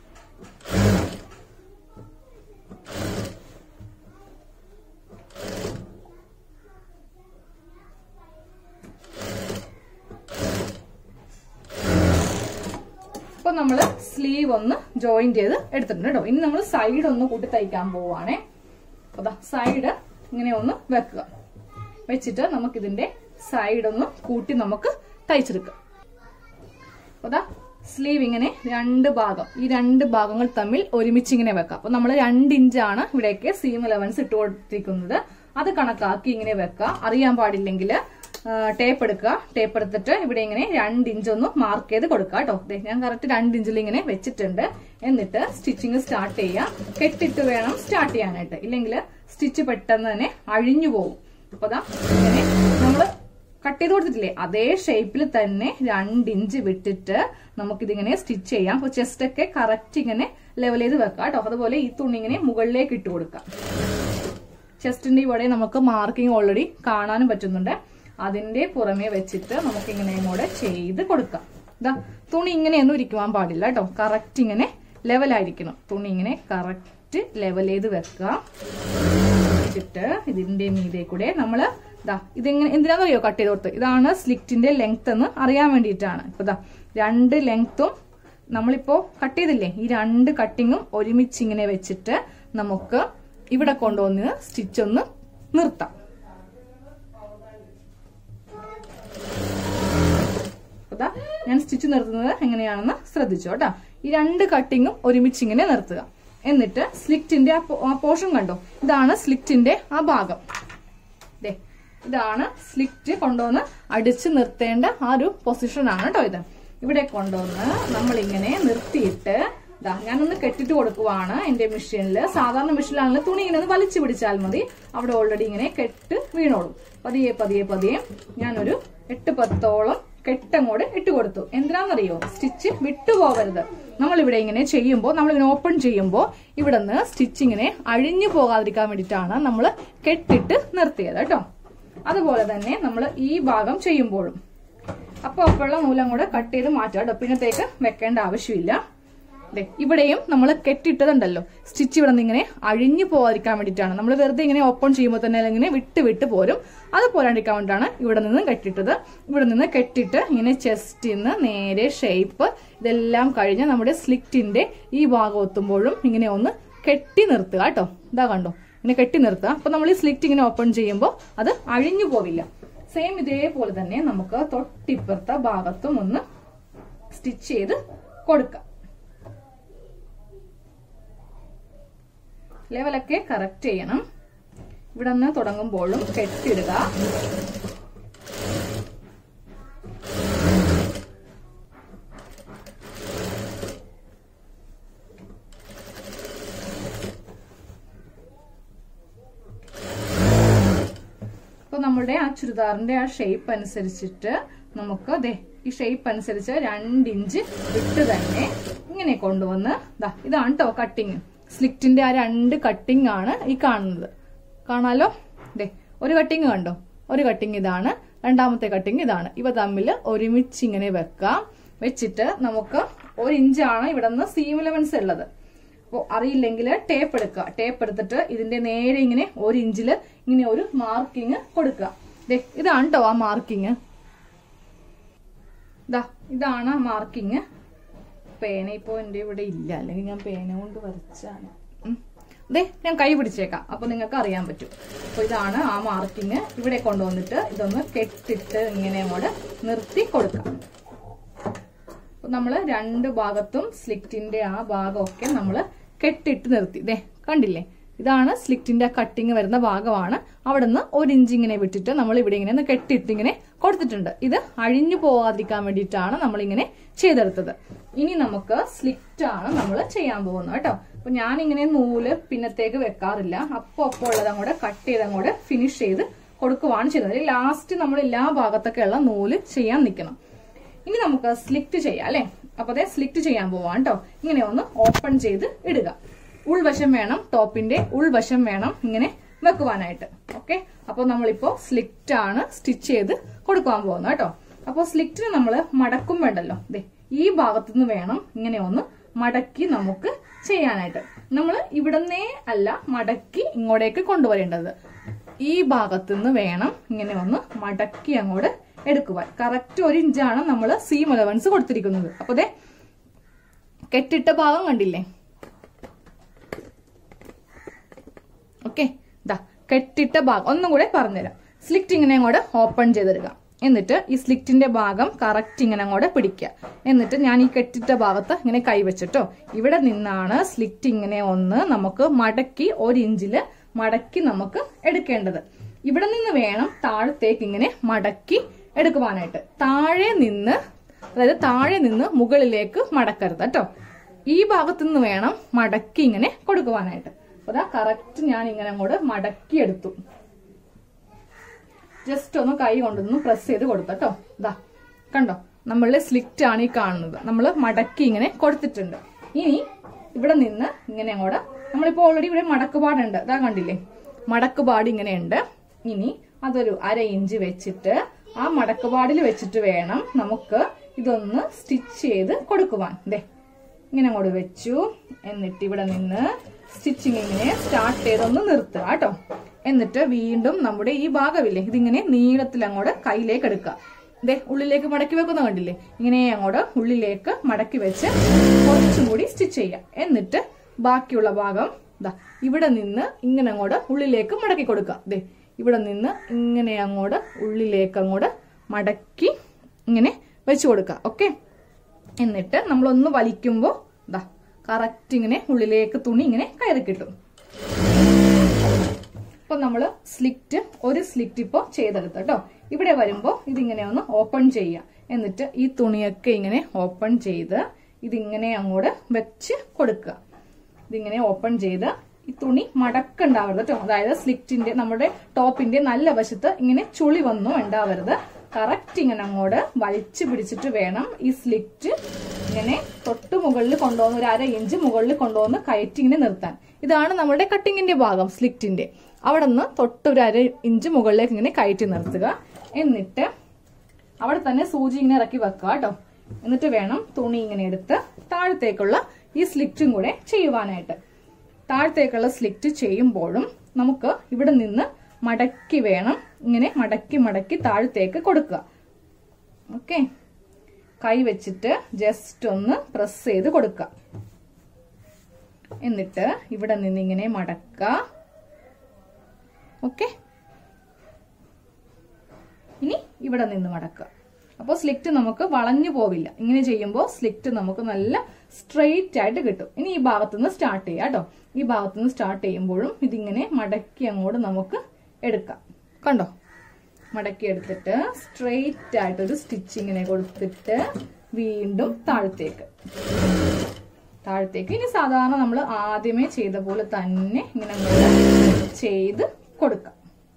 അപ്പൊ നമ്മള് സ്ലീവ് ഒന്ന് ജോയിൻ ചെയ്ത് എടുത്തിട്ടുണ്ട് കേട്ടോ. ഇനി നമ്മൾ സൈഡ് ഒന്ന് കൂട്ടി തയ്ക്കാൻ പോവാണേ. അതാ സൈഡ് ഇങ്ങനെ ഒന്ന് വെക്കുക. വെച്ചിട്ട് നമുക്കിതിന്റെ സൈഡ് ഒന്ന് കൂട്ടി നമുക്ക് തയ്ച്ചെടുക്കാം. അതാ സ്ലീവ് ഇങ്ങനെ രണ്ട് ഭാഗം, ഈ രണ്ട് ഭാഗങ്ങൾ തമ്മിൽ ഒരുമിച്ച് ഇങ്ങനെ വെക്കാം. അപ്പൊ നമ്മൾ രണ്ട് ഇഞ്ചാണ് ഇവിടേക്ക് സീം അലവൻസ് ഇട്ട് കൊടുത്തിരിക്കുന്നത്. അത് കണക്കാക്കി ഇങ്ങനെ വെക്കുക. അറിയാൻ പാടില്ലെങ്കിൽ ടേപ്പ് എടുക്കുക. ടേപ്പ് എടുത്തിട്ട് ഇവിടെ ഇങ്ങനെ രണ്ട് ഇഞ്ച് ഒന്ന് മാർക്ക് ചെയ്ത് കൊടുക്കുക കേട്ടോ. ഞാൻ കറക്റ്റ് രണ്ട് ഇഞ്ചിൽ ഇങ്ങനെ വെച്ചിട്ടുണ്ട്. എന്നിട്ട് സ്റ്റിച്ചിങ് സ്റ്റാർട്ട് ചെയ്യാം. കെട്ടിട്ട് വേണം സ്റ്റാർട്ട് ചെയ്യാനായിട്ട്, ഇല്ലെങ്കിൽ സ്റ്റിച്ച് പെട്ടെന്ന് തന്നെ അഴിഞ്ഞു പോകും. അപ്പൊ അതാ ഇങ്ങനെ നമ്മള് കട്ട് ചെയ്ത് കൊടുത്തിട്ടില്ലേ, അതേ ഷേപ്പിൽ തന്നെ രണ്ട് ഇഞ്ച് വിട്ടിട്ട് നമുക്കിതിങ്ങനെ സ്റ്റിച്ച് ചെയ്യാം. അപ്പൊ ചെസ്റ്റ് ഒക്കെ കറക്റ്റ് ഇങ്ങനെ ലെവൽ ചെയ്ത് വെക്കാം കേട്ടോ. അതുപോലെ ഈ തുണി ഇങ്ങനെ മുകളിലേക്ക് ഇട്ട് കൊടുക്കാം. ചെസ്റ്റിന്റെ ഇവിടെ നമുക്ക് മാർക്കിംഗ് ഓൾറെഡി കാണാനും പറ്റുന്നുണ്ട്. അതിന്റെ പുറമെ വെച്ചിട്ട് നമുക്ക് ഇങ്ങനെ കൂടെ ചെയ്ത് കൊടുക്കാം. ഇതാ തുണി ഇങ്ങനെയൊന്നും ഇരിക്കുവാൻ പാടില്ല കേട്ടോ. കറക്റ്റ് ഇങ്ങനെ ലെവലായിരിക്കണം. തുണി ഇങ്ങനെ കറക്റ്റ് ലെവൽ ചെയ്ത് വെക്കുക. വെച്ചിട്ട് ഇതിന്റെ മീതെ കൂടെ നമ്മള് ഇതാ ഇതെങ്ങനെ എന്തിനാണെന്നറിയോ കട്ട് ചെയ്ത് കൊടുത്ത്, ഇതാണ് സ്ലിറ്റിന്റെ ലെങ്ത് എന്ന് അറിയാൻ വേണ്ടിയിട്ടാണ്. ഇപ്പൊ ഇതാ രണ്ട് ലെങ്ത്തും നമ്മളിപ്പോ കട്ട് ചെയ്തില്ലേ, ഈ രണ്ട് കട്ടിങ്ങും ഒരുമിച്ച് ഇങ്ങനെ വെച്ചിട്ട് നമുക്ക് ഇവിടെ കൊണ്ടുവന്ന് സ്റ്റിച്ച് ഒന്ന് നിർത്താം. ഞാൻ സ്റ്റിച്ച് നിർത്തുന്നത് എങ്ങനെയാണെന്ന് ശ്രദ്ധിച്ചോ കേട്ടോ. ഈ രണ്ട് കട്ടിങ്ങും ഒരുമിച്ച് ഇങ്ങനെ നിർത്തുക. എന്നിട്ട് സ്ലിറ്റിന്റെ ആ പോർഷൻ കണ്ടോ, ഇതാണ് സ്ലിറ്റിന്റെ ആ ഭാഗം. ഇതാണ് സ്ലിറ്റ് കൊണ്ടുവന്ന് അടിച്ച് നിർത്തേണ്ട ആ ഒരു പൊസിഷൻ ആണ് കേട്ടോ. ഇത് ഇവിടെ കൊണ്ടുവന്ന് നമ്മളിങ്ങനെ നിർത്തിയിട്ട് ഇതാ ഞാനൊന്ന് കെട്ടിട്ട് കൊടുക്കുവാണ് എന്റെ മെഷീനിൽ. സാധാരണ മെഷീനിലാണെങ്കിൽ തുണി ഇങ്ങനെ ഒന്ന് വലിച്ചു പിടിച്ചാൽ മതി, അവിടെ ഓൾറെഡി ഇങ്ങനെ കെട്ട് വീണോളും. പതിയെ പതിയെ പതിയെ ഞാനൊരു എട്ട് പത്തോളം കെട്ടങ്ങോട്ട് ഇട്ട് കൊടുത്തു. എന്തിനാണെന്നറിയോ? സ്റ്റിച്ച് വിട്ടുപോകരുത്. നമ്മളിവിടെ ഇങ്ങനെ ചെയ്യുമ്പോൾ, നമ്മളിങ്ങനെ ഓപ്പൺ ചെയ്യുമ്പോൾ ഇവിടെ നിന്ന് സ്റ്റിച്ച് ഇങ്ങനെ അഴിഞ്ഞു പോകാതിരിക്കാൻ വേണ്ടിയിട്ടാണ് നമ്മൾ കെട്ടിട്ട് നിർത്തിയത് കേട്ടോ. അതുപോലെ തന്നെ നമ്മൾ ഈ ഭാഗം ചെയ്യുമ്പോഴും അപ്പൊ അപ്പോഴുള്ള നൂലം കൂടെ കട്ട് ചെയ്ത് മാറ്റുക കേട്ടോ. പിന്നത്തേക്ക് വെക്കേണ്ട ആവശ്യമില്ല. ഇവിടെയും നമ്മൾ കെട്ടിട്ടതുണ്ടല്ലോ, സ്റ്റിച്ച് ഇവിടെ നിന്ന് ഇങ്ങനെ അഴിഞ്ഞു പോകാതിരിക്കാൻ വേണ്ടിയിട്ടാണ്. നമ്മൾ വെറുതെ ഇങ്ങനെ ഓപ്പൺ ചെയ്യുമ്പോൾ തന്നെ ഇങ്ങനെ വിട്ട് വിട്ട് പോരും. അത് പോരാണ്ടിരിക്കാൻ വേണ്ടിയിട്ടാണ് ഇവിടെ നിന്ന് കെട്ടിട്ടത്. ഇവിടെ നിന്ന് കെട്ടിട്ട് ഇങ്ങനെ ചെസ്റ്റിൽ നിന്ന് നേരെ ഷേപ്പ് ഇതെല്ലാം കഴിഞ്ഞ് നമ്മുടെ സ്ലിറ്റിന്റെ ഈ ഭാഗം എത്തുമ്പോഴും ഇങ്ങനെ ഒന്ന് കെട്ടി നിർത്തുക കേട്ടോ. ഇതാ കണ്ടോ, ഇങ്ങനെ കെട്ടി നിർത്തുക. അപ്പൊ നമ്മൾ ഈ സ്ലിറ്റ് ഇങ്ങനെ ഓപ്പൺ ചെയ്യുമ്പോൾ അത് അഴിഞ്ഞു പോവില്ല. സെയിം ഇതേപോലെ തന്നെ നമുക്ക് തൊട്ടിപ്പുറത്തെ ഭാഗത്തും ഒന്ന് സ്റ്റിച്ച് ചെയ്ത് കൊടുക്കാം. ലെവലൊക്കെ കറക്റ്റ് ചെയ്യണം. ഇവിടെ നിന്ന് തുടങ്ങുമ്പോഴും കെട്ടിടുക. അപ്പൊ നമ്മുടെ ആ ചുരിദാറിന്റെ ആ ഷേപ്പ് അനുസരിച്ചിട്ട് നമുക്ക് ദേ ഈ ഷേപ്പ് അനുസരിച്ച് രണ്ടിഞ്ച് വിട്ട് തന്നെ ഇങ്ങനെ കൊണ്ടുവന്ന് ദാ ഇതാണ് കേട്ടോ കട്ടിങ്. സ്ലിറ്റിന്റെ ആ രണ്ട് കട്ടിങ് ആണ് ഈ കാണുന്നത്. കാണാലോ, ദേ ഒരു കട്ടിങ് കണ്ടോ, ഒരു കട്ടിങ് ഇതാണ്, രണ്ടാമത്തെ കട്ടിങ് ഇതാണ്. ഇവ തമ്മിൽ ഒരുമിച്ച് ഇങ്ങനെ വെക്കാം. വെച്ചിട്ട് നമുക്ക് ഒരു ഇഞ്ചാണ് ഇവിടെ നിന്ന് സീം അലവൻസ് ഉള്ളത്. അപ്പോൾ അറിയില്ലെങ്കിൽ ടേപ്പ് എടുക്കുക. ടേപ്പ് എടുത്തിട്ട് ഇതിന്റെ നേരെ ഇങ്ങനെ ഒരു ഇഞ്ചില് ഇങ്ങനെ ഒരു മാർക്കിങ് കൊടുക്കുക. ദേ ഇതാണ് കേട്ടോ ആ മാർക്കിങ്. ഇതാ ഇതാണ് ആ മാർക്കിങ്. പേന ഇപ്പോ എന്റെ ഇവിടെ ഇല്ല, അല്ലെങ്കിൽ ഞാൻ പേന കൊണ്ട് വരച്ചാണ്. അതെ ഞാൻ കൈ പിടിച്ചേക്കാം, അപ്പൊ നിങ്ങൾക്ക് അറിയാൻ പറ്റും. അപ്പൊ ഇതാണ് ആ മാർക്കിങ്. ഇവിടെ കൊണ്ടുവന്നിട്ട് ഇതൊന്ന് കെട്ടിട്ട് ഇങ്ങനെ അങ്ങോട്ട് നിർത്തി കൊടുക്കാം. അപ്പൊ നമ്മള് രണ്ട് ഭാഗത്തും സ്ലിറ്റിന്റെ ആ ഭാഗമൊക്കെ നമ്മള് കെട്ടിട്ട് നിർത്തി. ദേ കണ്ടില്ലേ, ഇതാണ് സ്ലിറ്റിന്റെ കട്ടിങ് വരുന്ന ഭാഗമാണ്. അവിടെ നിന്ന് ഒരു ഇഞ്ച് ഇങ്ങനെ വിട്ടിട്ട് നമ്മൾ ഇവിടെ ഇങ്ങനെ ഒന്ന് കെട്ടിട്ട് ഇങ്ങനെ കൊടുത്തിട്ടുണ്ട്. ഇത് അഴിഞ്ഞു പോകാതിരിക്കാൻ വേണ്ടിയിട്ടാണ് നമ്മൾ ഇങ്ങനെ ചെയ്തെടുത്തത്. ഇനി നമുക്ക് സ്ലിറ്റ് ആണ് നമ്മൾ ചെയ്യാൻ പോകുന്നത് കേട്ടോ. അപ്പൊ ഞാൻ ഇങ്ങനെ നൂല് പിന്നത്തേക്ക് വെക്കാറില്ല. അപ്പൊ അപ്പോൾ ഉള്ളത് അങ്ങോട്ട് കട്ട് ചെയ്ത് അങ്ങോട്ട് ഫിനിഷ് ചെയ്ത് കൊടുക്കുവാണ് ചെയ്യുന്നത്. ലാസ്റ്റ് നമ്മൾ എല്ലാ ഭാഗത്തൊക്കെ ഉള്ള നൂല് ചെയ്യാൻ നിൽക്കണം. ഇനി നമുക്ക് സ്ലിറ്റ് ചെയ്യാം അല്ലെ. അപ്പൊ അതേ സ്ലിറ്റ് ചെയ്യാൻ പോവാം കേട്ടോ. ഇങ്ങനെ ഒന്ന് ഓപ്പൺ ചെയ്ത് ഇടുക. ഉൾവശം വേണം, ടോപ്പിന്റെ ഉൾവശം വേണം ഇങ്ങനെ വെക്കുവാനായിട്ട്. ഓക്കെ, അപ്പൊ നമ്മളിപ്പോ സ്ലിറ്റ് ആണ് സ്റ്റിച്ച് ചെയ്ത് കൊടുക്കാൻ പോകുന്നത് കേട്ടോ. അപ്പൊ സ്ലിറ്റിന് നമ്മൾ മടക്കും വേണ്ടല്ലോ. ദേ ഈ ഭാഗത്തുനിന്ന് വേണം ഇങ്ങനെ ഒന്ന് മടക്കി നമുക്ക് ചെയ്യാനായിട്ട്. നമ്മൾ ഇവിടുന്നേ അല്ല മടക്കി ഇങ്ങോട്ടേക്ക് കൊണ്ടുവരേണ്ടത്. ഈ ഭാഗത്തുനിന്ന് വേണം ഇങ്ങനെ ഒന്ന് മടക്കി അങ്ങോട്ട് എടുക്കുവാൻ. കറക്റ്റ് ഒരു ഇഞ്ചാണ് നമ്മൾ സീം അലവൻസ് കൊടുത്തിരിക്കുന്നത്. അപ്പൊ ദേ കെട്ടിട്ട ഭാഗം കണ്ടില്ലേ. ഓക്കെ, ഇതാ കെട്ടിട്ട ഭാഗം ഒന്നും കൂടെ പറഞ്ഞുതരാം. സ്ലിറ്റ് ഇങ്ങനെ അങ്ങോട്ട് ഓപ്പൺ ചെയ്തെടുക്കാം. എന്നിട്ട് ഈ സ്ലിറ്റിന്റെ ഭാഗം കറക്റ്റ് ഇങ്ങനെ അങ്ങോട്ട് പിടിക്കുക. എന്നിട്ട് ഞാൻ ഈ കെട്ടിട്ട ഭാഗത്ത് ഇങ്ങനെ കൈവച്ചിട്ടോ ഇവിടെ നിന്നാണ് സ്ലിറ്റ് ഇങ്ങനെ ഒന്ന് നമുക്ക് മടക്കി ഒരു ഇഞ്ചില് മടക്കി നമുക്ക് എടുക്കേണ്ടത്. ഇവിടെ നിന്ന് വേണം താഴത്തേക്ക് ഇങ്ങനെ മടക്കി എടുക്കുവാനായിട്ട്. താഴെ നിന്ന്, അതായത് താഴെ നിന്ന് മുകളിലേക്ക് മടക്കരുത് കേട്ടോ. ഈ ഭാഗത്തു നിന്ന് വേണം മടക്കി ഇങ്ങനെ കൊടുക്കുവാനായിട്ട്. അതാ കറക്റ്റ് ഞാൻ ഇങ്ങനെ അങ്ങോട്ട് മടക്കി എടുത്തു. ജസ്റ്റ് ഒന്ന് കൈ കൊണ്ടൊന്ന് പ്രസ് ചെയ്ത് കൊടുത്തട്ടോ. ഇതാ കണ്ടോ, നമ്മളുടെ സ്ലിറ്റ് ആണ് ഈ കാണുന്നത്. നമ്മൾ മടക്കി ഇങ്ങനെ കൊടുത്തിട്ടുണ്ട്. ഇനി ഇവിടെ നിന്ന് ഇങ്ങനെ അങ്ങോട്ട് നമ്മളിപ്പോ ഓൾറെഡി ഇവിടെ മടക്കുപാടുണ്ട്. ഇതാ കണ്ടില്ലേ, മടക്കുപാട് ഇങ്ങനെയുണ്ട്. ഇനി അതൊരു അര ഇഞ്ച് വെച്ചിട്ട് ആ മടക്കുപാടിൽ വെച്ചിട്ട് വേണം നമുക്ക് ഇതൊന്ന് സ്റ്റിച്ച് ചെയ്ത് കൊടുക്കുവാൻ. ദേ ഇങ്ങനെ അങ്ങോട്ട് വെച്ചു. എന്നിട്ട് ഇവിടെ നിന്ന് സ്റ്റിച്ചിങ് ഇങ്ങനെ സ്റ്റാർട്ട് ചെയ്തൊന്ന് നിർത്തുക കേട്ടോ. എന്നിട്ട് വീണ്ടും നമ്മുടെ ഈ ഭാഗമില്ലേ ഇതിങ്ങനെ നീളത്തിൽ അങ്ങോട്ട് കയ്യിലേക്ക് എടുക്കുക. ഇതേ ഉള്ളിലേക്ക് മടക്കി വെക്കുന്ന കണ്ടില്ലേ, ഇങ്ങനെ അങ്ങോട്ട് ഉള്ളിലേക്ക് മടക്കി വെച്ച് കുറച്ചും കൂടി സ്റ്റിച്ച് ചെയ്യുക. എന്നിട്ട് ബാക്കിയുള്ള ഭാഗം ഇതാ ഇവിടെ നിന്ന് ഇങ്ങനെ അങ്ങോട്ട് ഉള്ളിലേക്ക് മടക്കി കൊടുക്കുക. ദേ ഇവിടെ നിന്ന് ഇങ്ങനെ അങ്ങോട്ട് ഉള്ളിലേക്ക് അങ്ങോട്ട് മടക്കി ഇങ്ങനെ വെച്ചു കൊടുക്കുക. ഓക്കെ, എന്നിട്ട് നമ്മളൊന്ന് വലിക്കുമ്പോൾ ഇതാ കറക്റ്റ് ഇങ്ങനെ ഉള്ളിലേക്ക് തുണി ഇങ്ങനെ കയറി കിട്ടും. ഇപ്പൊ നമ്മള് സ്ലിറ്റ് ഒരു സ്ലിറ്റ് ഇപ്പൊ ചെയ്തെടുത്ത കേട്ടോ. ഇവിടെ വരുമ്പോ ഇതിങ്ങനെ ഒന്ന് ഓപ്പൺ ചെയ്യുക. എന്നിട്ട് ഈ തുണിയൊക്കെ ഇങ്ങനെ ഓപ്പൺ ചെയ്ത് ഇതിങ്ങനെ അങ്ങോട്ട് വെച്ച് കൊടുക്കുക. ഇതിങ്ങനെ ഓപ്പൺ ചെയ്ത് ഈ തുണി മടക്കുണ്ടാവരുത് കേട്ടോ. അതായത് സ്ലിറ്റിന്റെ നമ്മുടെ ടോപ്പിന്റെ നല്ല വശത്ത് ഇങ്ങനെ ചുളി വന്നും ഉണ്ടാവരുത്. കറക്റ്റ് ഇങ്ങനെ അങ്ങോട്ട് വലിച്ചു പിടിച്ചിട്ട് വേണം ഈ സ്ലിറ്റ് ഇങ്ങനെ തൊട്ട് മുകളിൽ കൊണ്ടുവന്ന് ഒരു അര ഇഞ്ച് മുകളിൽ കൊണ്ടുവന്ന് കയറ്റി ഇങ്ങനെ നിർത്താൻ. ഇതാണ് നമ്മുടെ കട്ടിങ്ങിന്റെ ഭാഗം സ്ലിറ്റിന്റെ. അവിടെ നിന്ന് തൊട്ട് ഒരു അര ഇഞ്ച് മുകളിലേക്ക് ഇങ്ങനെ കയറ്റി നിർത്തുക. എന്നിട്ട് അവിടെ തന്നെ സൂചി ഇങ്ങനെ ഇറക്കി വെക്കുക കേട്ടോ. എന്നിട്ട് വേണം തുണി ഇങ്ങനെ എടുത്ത് താഴത്തേക്കുള്ള ഈ സ്ലിറ്റും കൂടെ ചെയ്യുവാനായിട്ട്. താഴത്തേക്കുള്ള സ്ലിറ്റ് ചെയ്യുമ്പോഴും നമുക്ക് ഇവിടെ നിന്ന് മടക്കി വേണം ഇങ്ങനെ മടക്കി മടക്കി താഴത്തേക്ക് കൊടുക്കുക. ഓക്കെ, കൈ വെച്ചിട്ട് ജസ്റ്റ് ഒന്ന് പ്രസ് ചെയ്ത് കൊടുക്കുക. എന്നിട്ട് ഇവിടെ നിന്ന് ഇങ്ങനെ മടക്കുക. ഓക്കെ, ഇനി ഇവിടെ നിന്ന് മടക്കുക. അപ്പോൾ സ്ലിറ്റ് നമുക്ക് വളഞ്ഞു പോവില്ല. ഇങ്ങനെ ചെയ്യുമ്പോൾ സ്ലിറ്റ് നമുക്ക് നല്ല സ്ട്രെയിറ്റ് ആയിട്ട് കിട്ടും. ഇനി ഈ ഭാഗത്തുനിന്ന് സ്റ്റാർട്ട് ചെയ്യാം കേട്ടോ. ഈ ഭാഗത്തുനിന്ന് സ്റ്റാർട്ട് ചെയ്യുമ്പോഴും ഇതിങ്ങനെ മടക്കി അങ്ങോട്ട് നമുക്ക് എടുക്കാം. കണ്ടോ, മടക്കി എടുത്തിട്ട് സ്ട്രെയിറ്റ് ആയിട്ടൊരു സ്റ്റിച്ച് ഇങ്ങനെ കൊടുത്തിട്ട് വീണ്ടും താഴത്തേക്ക് താഴത്തേക്ക് ഇനി സാധാരണ നമ്മൾ ആദ്യമേ ചെയ്ത പോലെ തന്നെ ഇങ്ങനെ അങ്ങോട്ട് ചെയ്ത് കൊടുക്കാം.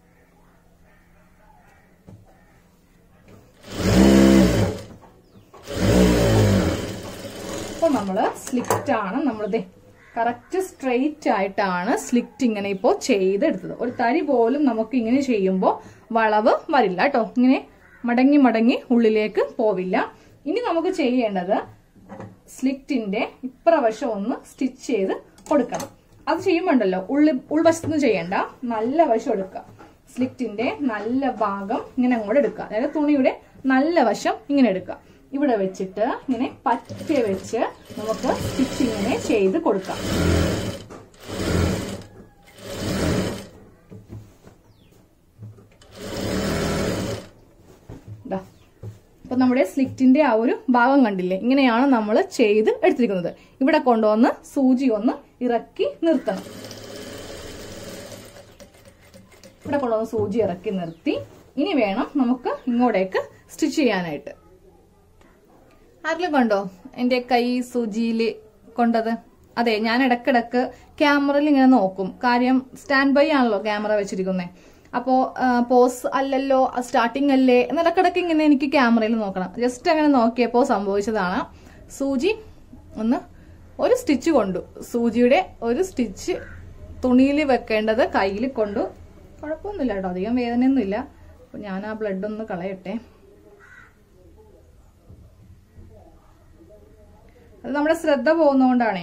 ഇപ്പൊ നമ്മള് സ്ലിറ്റ് ആണ് നമ്മളിത് കറക്റ്റ് സ്ട്രെയിറ്റ് ആയിട്ടാണ് സ്ലിറ്റ് ഇങ്ങനെ ഇപ്പോ ചെയ്തെടുത്തത്. ഒരു തരി പോലും നമുക്ക് ഇങ്ങനെ ചെയ്യുമ്പോൾ വളവ് വരില്ല കേട്ടോ. ഇങ്ങനെ മടങ്ങി മടങ്ങി ഉള്ളിലേക്ക് പോവില്ല. ഇനി നമുക്ക് ചെയ്യേണ്ടത് സ്ലിറ്റിന്റെ ഇപ്രവശം ഒന്ന് സ്റ്റിച്ച് ചെയ്ത് കൊടുക്കണം. അത് ചെയ്യുമ്പോണ്ടല്ലോ ഉള്ളി ഉൾവശത്തുനിന്ന് ചെയ്യണ്ട, നല്ല വശം എടുക്കുക. സ്ലിറ്റിന്റെ നല്ല ഭാഗം ഇങ്ങനെ അങ്ങോട്ട് എടുക്കുക. അതായത് തുണിയുടെ നല്ല വശം ഇങ്ങനെ എടുക്കുക. ഇവിടെ വെച്ചിട്ട് ഇങ്ങനെ പറ്റ വെച്ച് നമുക്ക് സ്റ്റിച്ച് ഇങ്ങനെ ചെയ്ത് കൊടുക്കാം. അപ്പൊ നമ്മുടെ സ്ലിറ്റിന്റെ ആ ഒരു ഭാഗം കണ്ടില്ലേ, ഇങ്ങനെയാണ് നമ്മൾ ചെയ്ത് എടുത്തിരിക്കുന്നത്. ഇവിടെ കൊണ്ടുവന്ന് സൂചി ഒന്ന് ഇറക്കി നിർത്തണം. ഇവിടെ കൊണ്ടുവന്ന് സൂചി ഇറക്കി നിർത്തി ഇനി വേണം നമുക്ക് ഇങ്ങോട്ടേക്ക് സ്റ്റിച്ച് ചെയ്യാനായിട്ട്. ആരെങ്കിലും കണ്ടോ എന്റെ കൈ സൂചിയില് കൊണ്ടത്? അതെ, ഞാൻ ഇടക്കിടക്ക് ക്യാമറയിൽ ഇങ്ങനെ നോക്കും. കാര്യം സ്റ്റാൻഡ് ബൈ ആണല്ലോ ക്യാമറ വെച്ചിരിക്കുന്നത്. അപ്പോ പോസ് അല്ലല്ലോ, സ്റ്റാർട്ടിങ് അല്ലേ എന്നിടക്കിടക്ക് ഇങ്ങനെ എനിക്ക് ക്യാമറയിൽ നോക്കണം. ജസ്റ്റ് അങ്ങനെ നോക്കിയപ്പോ സംഭവിച്ചതാണ്. സൂചി ഒന്ന് ഒരു സ്റ്റിച്ച് കൊണ്ടു, സൂചിയുടെ ഒരു സ്റ്റിച്ച് തുണിയിൽ വെക്കേണ്ടത് കയ്യിൽ കൊണ്ടു. കുഴപ്പമൊന്നുമില്ല കേട്ടോ, അധികം വേദനയൊന്നുമില്ല. അപ്പൊ ഞാൻ ആ ബ്ലഡ് ഒന്ന് കളയട്ടെ. അത് നമ്മുടെ ശ്രദ്ധ പോകുന്നതുകൊണ്ടാണേ.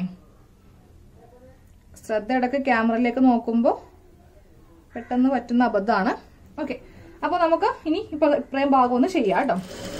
ശ്രദ്ധ ഇടയ്ക്ക് ക്യാമറയിലേക്ക് നോക്കുമ്പോ പെട്ടെന്ന് പറ്റുന്ന അബദ്ധമാണ്. ഓക്കെ, അപ്പൊ നമുക്ക് ഇനി ഇപ്പൊ ഇത്രയും ഭാഗം ഒന്ന് ചെയ്യാം കേട്ടോ.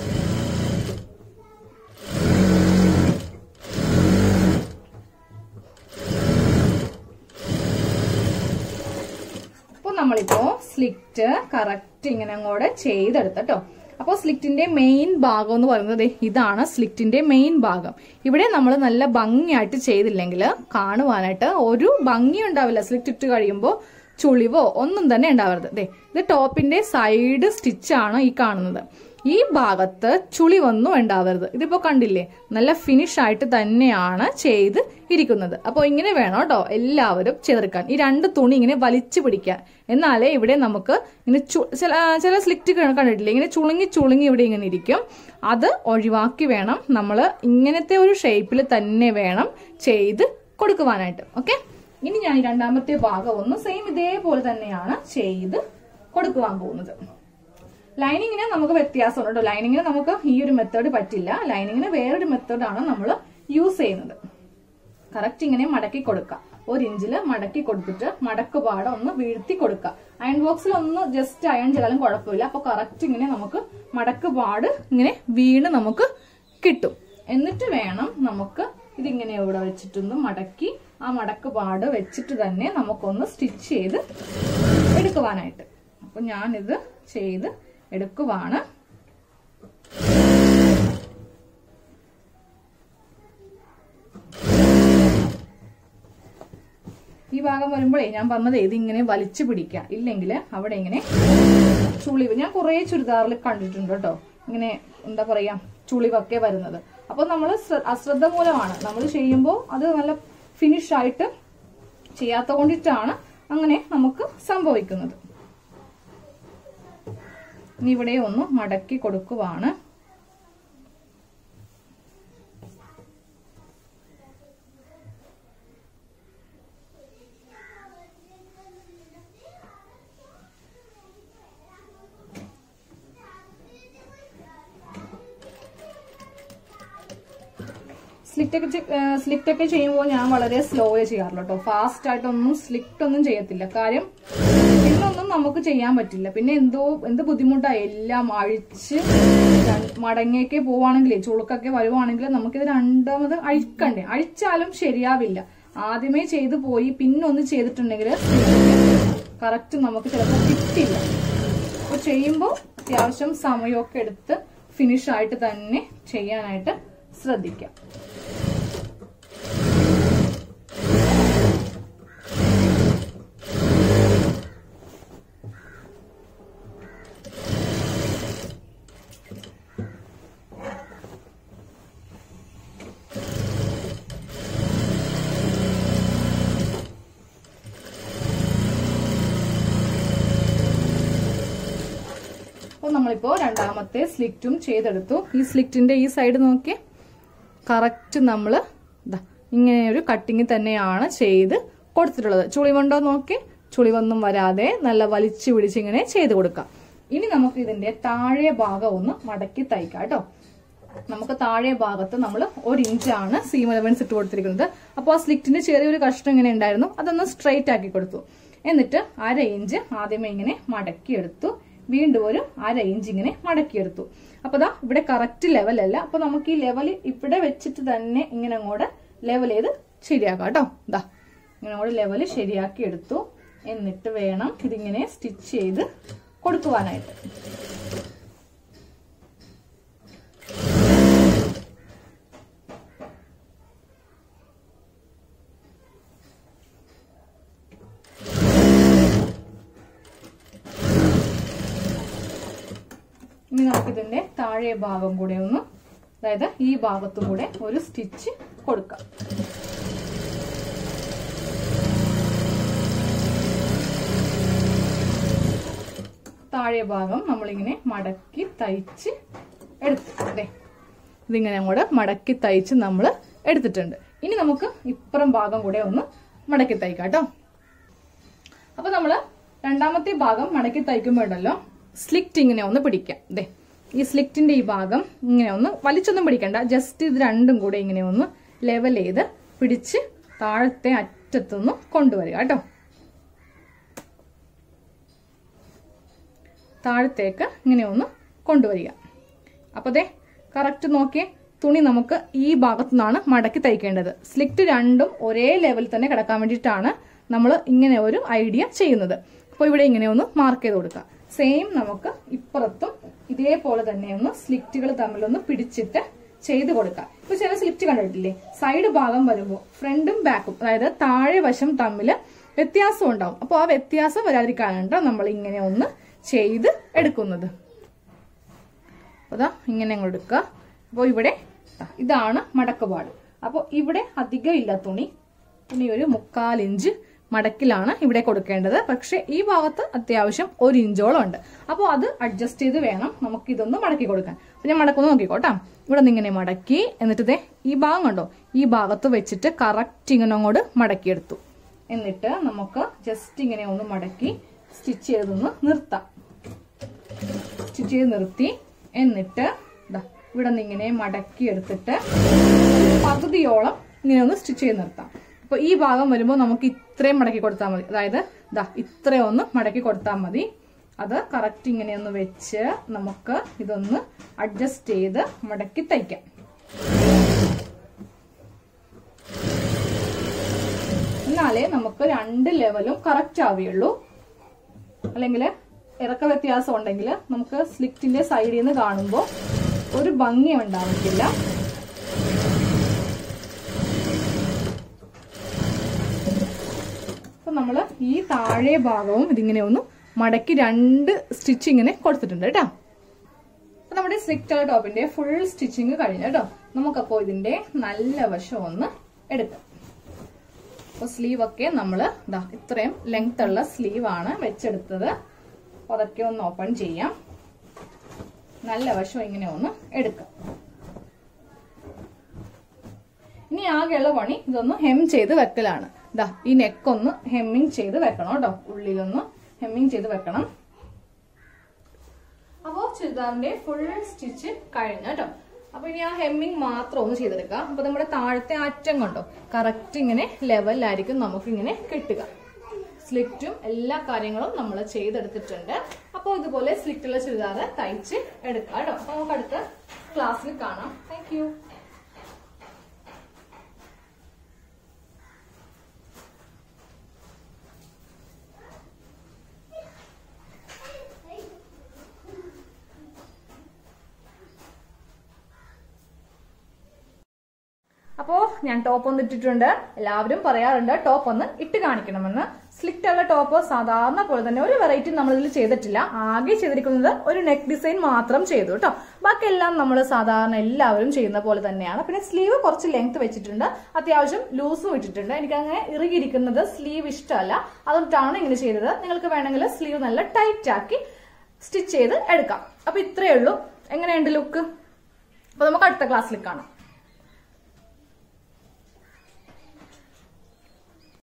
അപ്പൊ നമ്മളിപ്പോ സ്ലിറ്റ് കറക്റ്റ് ഇങ്ങനെ അങ്ങോട്ട് ചെയ്തെടുത്തട്ടോ. അപ്പോൾ സ്ലിറ്റിന്റെ മെയിൻ ഭാഗം എന്ന് പറയുന്നത് ഇതാണ്. സ്ലിറ്റിന്റെ മെയിൻ ഭാഗം ഇവിടെ നമ്മൾ നല്ല ഭംഗിയായിട്ട് ചെയ്തില്ലെങ്കിൽ കാണുവാനായിട്ട് ഒരു ഭംഗി ഉണ്ടാവില്ല. സ്ലിറ്റ് ഇട്ട് കഴിയുമ്പോൾ ചുളിവോ ഒന്നും തന്നെ ഉണ്ടാവരുത്. ദേ, ഇത് ടോപ്പിന്റെ സൈഡ് സ്റ്റിച്ചാണ് ഈ കാണുന്നത്. ഈ ഭാഗത്ത് ചുളിവൊന്നും ഉണ്ടാവരുത്. ഇതിപ്പോ കണ്ടില്ലേ, നല്ല ഫിനിഷ് ആയിട്ട് തന്നെയാണ് ചെയ്ത് ഇരിക്കുന്നത്. അപ്പോൾ ഇങ്ങനെ വേണം കേട്ടോ എല്ലാവരും ചെയ്തെടുക്കാൻ. ഈ രണ്ട് തുണി ഇങ്ങനെ വലിച്ചു പിടിക്കാൻ, എന്നാലേ ഇവിടെ നമുക്ക് ഇങ്ങനെ ചില ചില സ്ലിറ്റ് കണ്ടിട്ടില്ലേ, ഇങ്ങനെ ചുളുങ്ങി ചുളുങ്ങി ഇവിടെ ഇങ്ങനെ ഇരിക്കും. അത് ഒഴിവാക്കി വേണം നമ്മൾ ഇങ്ങനത്തെ ഒരു ഷേപ്പിൽ തന്നെ വേണം ചെയ്ത് കൊടുക്കുവാനായിട്ട്. ഓക്കെ, ഇനി ഞാൻ ഈ രണ്ടാമത്തെ ഭാഗം ഒന്ന് സെയിം ഇതേപോലെ തന്നെയാണ് ചെയ്ത് കൊടുക്കുവാൻ പോകുന്നത്. ലൈനിങ്ങിന് നമുക്ക് വ്യത്യാസമുണ്ട് കേട്ടോ. ലൈനിങ്ങിന് നമുക്ക് ഈ ഒരു മെത്തേഡ് പറ്റില്ല. ലൈനിങ്ങിന് വേറൊരു മെത്തേഡാണ് നമ്മൾ യൂസ് ചെയ്യുന്നത്. കറക്റ്റ് ഇങ്ങനെ മടക്കി കൊടുക്കുക. ഒരു ഇഞ്ചില് മടക്കി കൊടുത്തിട്ട് മടക്ക് പാടം ഒന്ന് വീഴ്ത്തി കൊടുക്കുക. അയൺ ബോക്സിൽ ഒന്ന് ജസ്റ്റ് അയൺ ചെയ്താലും കുഴപ്പമില്ല. അപ്പൊ കറക്റ്റ് ഇങ്ങനെ നമുക്ക് മടക്ക് പാട് ഇങ്ങനെ വീണ് നമുക്ക് കിട്ടും. എന്നിട്ട് വേണം നമുക്ക് ഇതിങ്ങനെ ഇവിടെ വെച്ചിട്ടൊന്ന് മടക്കി ആ മടക്ക് പാട് വെച്ചിട്ട് തന്നെ നമുക്കൊന്ന് സ്റ്റിച്ച് ചെയ്ത് എടുക്കുവാനായിട്ട്. അപ്പൊ ഞാനിത് ചെയ്ത് എടുക്കുവാണ്. ഈ ഭാഗം വരുമ്പോഴേ ഞാൻ പറഞ്ഞത് ഇതിങ്ങനെ വലിച്ചു പിടിക്കുക, ഇല്ലെങ്കിൽ അവിടെ ഇങ്ങനെ ചുളിവ്, ഞാൻ കുറെ ചുരിദാറിൽ കണ്ടിട്ടുണ്ട് കേട്ടോ, ഇങ്ങനെ എന്താ പറയാ ചുളിവൊക്കെ വരുന്നത്. അപ്പൊ നമ്മൾ അശ്രദ്ധ മൂലമാണ് നമ്മൾ ചെയ്യുമ്പോൾ അത് നല്ല ഫിനിഷ് ആയിട്ട് ചെയ്യാത്ത കൊണ്ടിട്ടാണ് അങ്ങനെ നമുക്ക് സംഭവിക്കുന്നത്. ഇനി ഇവിടെ ഒന്ന് മടക്കി കൊടുക്കുവാണ്. സ്ലിറ്റ് ഒക്കെ സ്ലിറ്റ് ഒക്കെ ചെയ്യുമ്പോൾ ഞാൻ വളരെ സ്ലോയെ ചെയ്യാറുള്ളൂ കേട്ടോ. ഫാസ്റ്റ് ആയിട്ടൊന്നും സ്ലിറ്റ് ഒന്നും ചെയ്യത്തില്ല. കാര്യം പിന്നൊന്നും നമുക്ക് ചെയ്യാൻ പറ്റില്ല. പിന്നെ എന്തോ എന്ത് ബുദ്ധിമുട്ടാ എല്ലാം അഴിച്ച് മടങ്ങിയൊക്കെ പോവാണെങ്കിലേ ചുളുക്കൊക്കെ വരുവാണെങ്കിൽ നമുക്കിത് രണ്ടാമത് അഴിക്കണ്ടേ. അഴിച്ചാലും ശരിയാവില്ല. ആദ്യമേ ചെയ്തു പോയി പിന്നെ ഒന്ന് ചെയ്തിട്ടുണ്ടെങ്കിൽ കറക്റ്റ് നമുക്ക് ചിലപ്പോൾ കിട്ടില്ല. അപ്പൊ ചെയ്യുമ്പോൾ അത്യാവശ്യം സമയമൊക്കെ എടുത്ത് ഫിനിഷ് ആയിട്ട് തന്നെ ചെയ്യാനായിട്ട് ശ്രദ്ധിക്കാം. നമ്മളിപ്പോ രണ്ടാമത്തെ സ്ലിറ്റും ചെയ്തെടുത്തു. ഈ സ്ലിറ്റിന്റെ ഈ സൈഡ് നോക്കി കറക്റ്റ് നമ്മള് ഇങ്ങനെ ഒരു കട്ടിങ് തന്നെയാണ് ചെയ്ത് കൊടുത്തിട്ടുള്ളത്. ചുളിവുണ്ടോ നോക്കി ചുളിവൊന്നും വരാതെ നല്ല വലിച്ചു പിടിച്ച് ഇങ്ങനെ ചെയ്ത് കൊടുക്കാം. ഇനി നമുക്ക് ഇതിന്റെ താഴെ ഭാഗം ഒന്ന് മടക്കി തയ്ക്കാം കേട്ടോ. നമുക്ക് താഴെ ഭാഗത്ത് നമ്മൾ ഒരു ഇഞ്ചാണ് സീം അലവൻസ് ഇട്ട് കൊടുത്തിരിക്കുന്നത്. അപ്പോൾ ആ സ്ലിറ്റിന്റെ ചെറിയൊരു കഷ്ണം ഇങ്ങനെ ഉണ്ടായിരുന്നു, അതൊന്ന് സ്ട്രെയിറ്റ് ആക്കി കൊടുത്തു. എന്നിട്ട് അര ഇഞ്ച് ആദ്യമേ ഇങ്ങനെ മടക്കിയെടുത്തു. വീണ്ടും ഒരു അര ഇഞ്ച് ഇങ്ങനെ മടക്കിയെടുത്തു. അപ്പൊ ദാ ഇവിടെ കറക്റ്റ് ലെവൽ അല്ല. അപ്പൊ നമുക്ക് ഈ ലെവൽ ഇവിടെ വെച്ചിട്ട് തന്നെ ഇങ്ങനെ അങ്ങോട്ട് ലെവൽ ചെയ്ത് ശരിയാക്കാം കേട്ടോ. ദാ ഇങ്ങനെ അങ്ങോട്ട് ലെവല് ശരിയാക്കി എടുത്തു. എന്നിട്ട് വേണം ഇതിങ്ങനെ സ്റ്റിച്ച് ചെയ്ത് കൊടുക്കുവാനായിട്ട്. ഇനി നമുക്കിതിന്റെ താഴെ ഭാഗം കൂടെ ഒന്ന്, അതായത് ഈ ഭാഗത്തും കൂടെ ഒരു സ്റ്റിച്ച് കൊടുക്കാം. താഴെ ഭാഗം നമ്മളിങ്ങനെ മടക്കി തയ്ച്ച് എടുത്തു. അതെ, ഇതിങ്ങനെ അങ്ങോട്ട് മടക്കി തയ്ച്ച് നമ്മൾ എടുത്തിട്ടുണ്ട്. ഇനി നമുക്ക് ഇപ്പുറം ഭാഗം കൂടെ ഒന്ന് മടക്കി തയ്ക്കാം കേട്ടോ. അപ്പൊ നമ്മള് രണ്ടാമത്തെ ഭാഗം മടക്കി തയ്ക്കുമ്പോഴല്ലോ സ്ലിറ്റ് ഇങ്ങനെ ഒന്ന് പിടിക്കാം. അതെ, ഈ സ്ലിറ്റിന്റെ ഈ ഭാഗം ഇങ്ങനെ ഒന്ന് വലിച്ചൊന്നും പിടിക്കണ്ട, ജസ്റ്റ് ഇത് രണ്ടും കൂടെ ഇങ്ങനെ ഒന്ന് ലെവൽ ചെയ്ത് പിടിച്ച് താഴത്തെ അറ്റത്തൊന്ന് കൊണ്ടുവരിക കേട്ടോ. താഴത്തേക്ക് ഇങ്ങനെ ഒന്ന് കൊണ്ടുവരിക. അപ്പൊ ദേ കറക്റ്റ് നോക്കിയേ, തുണി നമുക്ക് ഈ ഭാഗത്തു നിന്നാണ് മടക്കി തയ്ക്കേണ്ടത്. സ്ലിറ്റ് രണ്ടും ഒരേ ലെവൽ തന്നെ കിടക്കാൻ വേണ്ടിയിട്ടാണ് നമ്മൾ ഇങ്ങനെ ഒരു ഐഡിയ ചെയ്യുന്നത്. അപ്പോൾ ഇവിടെ ഇങ്ങനെ ഒന്ന് മാർക്ക് ചെയ്ത് കൊടുക്കാം. സെയിം നമുക്ക് ഇപ്പുറത്തും ഇതേപോലെ തന്നെ ഒന്ന് സ്ലിറ്റുകൾ തമ്മിലൊന്ന് പിടിച്ചിട്ട് ചെയ്ത് കൊടുക്കാം. ഇപ്പൊ ചില സ്ലിറ്റ് കണ്ടിട്ടില്ലേ, സൈഡ് ഭാഗം വരുമ്പോൾ ഫ്രണ്ടും ബാക്കും, അതായത് താഴെ വശം തമ്മിൽ വ്യത്യാസം ഉണ്ടാവും. അപ്പോൾ ആ വ്യത്യാസം വരാതിരിക്കാനാണ് നമ്മൾ ഇങ്ങനെ ഒന്ന് ചെയ്ത് എടുക്കുന്നത്. അതാ ഇങ്ങനെ അങ്ങ് എടുക്കുക. അപ്പോൾ ഇവിടെ ഇതാണ് മടക്കുപാട്. അപ്പോൾ ഇവിടെ അധികം ഇല്ല തുണി, തുണി ഒരു മുക്കാലിഞ്ച് മടക്കിലാണ് ഇവിടെ കൊടുക്കേണ്ടത്. പക്ഷെ ഈ ഭാഗത്ത് അത്യാവശ്യം ഒരു ഇഞ്ചോളം ഉണ്ട്. അപ്പോൾ അത് അഡ്ജസ്റ്റ് ചെയ്ത് വേണം നമുക്ക് ഇതൊന്ന് മടക്കി കൊടുക്കാൻ. അപ്പൊ ഞാൻ മടക്കൊന്ന് നോക്കിക്കോട്ടാ. ഇവിടെ നിന്ന് ഇങ്ങനെ മടക്കി, എന്നിട്ട് ഇതേ ഈ ഭാഗം കണ്ടോ, ഈ ഭാഗത്ത് വെച്ചിട്ട് കറക്റ്റ് ഇങ്ങനെ അങ്ങോട്ട് മടക്കിയെടുത്തു. എന്നിട്ട് നമുക്ക് ജസ്റ്റ് ഇങ്ങനെ ഒന്ന് മടക്കി സ്റ്റിച്ച് ചെയ്തൊന്ന് നിർത്താം. സ്റ്റിച്ച് ചെയ്ത് നിർത്തി എന്നിട്ട് ഇവിടെ നിന്ന് ഇങ്ങനെ മടക്കി എടുത്തിട്ട് പകുതിയോളം ഇങ്ങനെ ഒന്ന് സ്റ്റിച്ച് ചെയ്ത് നിർത്താം. അപ്പൊ ഈ ഭാഗം വരുമ്പോൾ നമുക്ക് ഇത്രയും മടക്കി കൊടുത്താൽ മതി, അതായത് ദാ ഇത്രയും ഒന്ന് മടക്കി കൊടുത്താൽ മതി. അത് കറക്റ്റ് ഇങ്ങനെയൊന്ന് വെച്ച് നമുക്ക് ഇതൊന്ന് അഡ്ജസ്റ്റ് ചെയ്ത് മടക്കി തയ്ക്കാം. എന്നാലേ നമുക്ക് രണ്ട് ലെവലും കറക്റ്റ് ആവുകയുള്ളൂ. അല്ലെങ്കിൽ ഇറക്ക വ്യത്യാസം ഉണ്ടെങ്കിൽ നമുക്ക് സ്ലിറ്റിന്റെ സൈഡിൽ നിന്ന് കാണുമ്പോൾ ഒരു ഭംഗി ഉണ്ടാവില്ല. അപ്പൊ നമ്മള് ഈ താഴെ ഭാഗവും ഇതിങ്ങനെ ഒന്ന് മടക്കി രണ്ട് സ്റ്റിച്ച് ഇങ്ങനെ കൊടുത്തിട്ടുണ്ട് കേട്ടോ. അപ്പൊ നമ്മുടെ സ്ലിക്റ്റ് ടോപ്പിന്റെ ഫുൾ സ്റ്റിച്ചിങ് കഴിഞ്ഞു കേട്ടോ. നമുക്കപ്പോ ഇതിന്റെ നല്ല വശം ഒന്ന് എടുക്കാം. അപ്പൊ സ്ലീവ് ഒക്കെ നമ്മള് ഇതാ ഇത്രയും ലെങ്ത് ഉള്ള സ്ലീവ് ആണ് വെച്ചെടുത്തത്. അപ്പൊ അതൊക്കെ ഒന്ന് ഓപ്പൺ ചെയ്യാം. നല്ല വശം ഇങ്ങനെ ഒന്ന് എടുക്കാം. ഇനി ആകെയുള്ള പണി ഇതൊന്ന് ഹെം ചെയ്ത് വെക്കലാണ്. ഇതാ ഈ നെക്കൊന്ന് ഹെമ്മിങ് ചെയ്ത് വെക്കണം കേട്ടോ. ഉള്ളിലൊന്ന് ഹെമ്മിങ് ചെയ്ത് വെക്കണം. അപ്പോ ചുരിദാറിന്റെ ഫുൾ സ്റ്റിച്ച് കഴിഞ്ഞു കേട്ടോ. അപ്പൊ ഇനി ആ ഹെമ്മിങ് മാത്രം ഒന്ന് ചെയ്തെടുക്കാം. അപ്പൊ നമ്മുടെ താഴത്തെ അറ്റം കണ്ടോ കറക്റ്റ് ഇങ്ങനെ ലെവലിലായിരിക്കും നമുക്ക് ഇങ്ങനെ കിട്ടുക. സ്ലിറ്റും എല്ലാ കാര്യങ്ങളും നമ്മൾ ചെയ്തെടുത്തിട്ടുണ്ട്. അപ്പോൾ ഇതുപോലെ സ്ലിറ്റുള്ള ചുരിദാർ തയ്ച്ച് എടുക്കാം കേട്ടോ. അപ്പൊ നമുക്ക് അടുത്ത ക്ലാസ്സിൽ കാണാം. Thank you. അപ്പോ ഞാൻ ടോപ്പ് ഒന്ന് ഇട്ടിട്ടുണ്ട്. എല്ലാവരും പറയാറുണ്ട് ടോപ്പ് ഒന്ന് ഇട്ട് കാണിക്കണമെന്ന്. സ്ലിറ്റ് ഉള്ള ടോപ്പ് സാധാരണ പോലെ തന്നെ ഒരു വെറൈറ്റി നമ്മൾ ഇതിൽ ചെയ്തിട്ടില്ല. ആകെ ചെയ്തിരിക്കുന്നത് ഒരു നെക്ക് ഡിസൈൻ മാത്രം ചെയ്തു കേട്ടോ. ബാക്കി എല്ലാം നമ്മൾ സാധാരണ എല്ലാവരും ചെയ്യുന്ന പോലെ തന്നെയാണ്. പിന്നെ സ്ലീവ് കുറച്ച് ലെങ്ത് വെച്ചിട്ടുണ്ട്, അത്യാവശ്യം ലൂസും ഇട്ടിട്ടുണ്ട്. എനിക്ക് അങ്ങനെ ഇറുകിയിരിക്കുന്നത് സ്ലീവ് ഇഷ്ടമല്ല, അതുകൊണ്ടാണ് ഇങ്ങനെ ചെയ്തത്. നിങ്ങൾക്ക് വേണമെങ്കിൽ സ്ലീവ് നല്ല ടൈറ്റ് ആക്കി സ്റ്റിച്ച് ചെയ്ത് എടുക്കാം. അപ്പൊ ഇത്രയേ ഉള്ളൂ. എങ്ങനെയുണ്ട് ലുക്ക്? അപ്പൊ നമുക്ക് അടുത്ത ക്ലാസ്സിൽ കാണാം.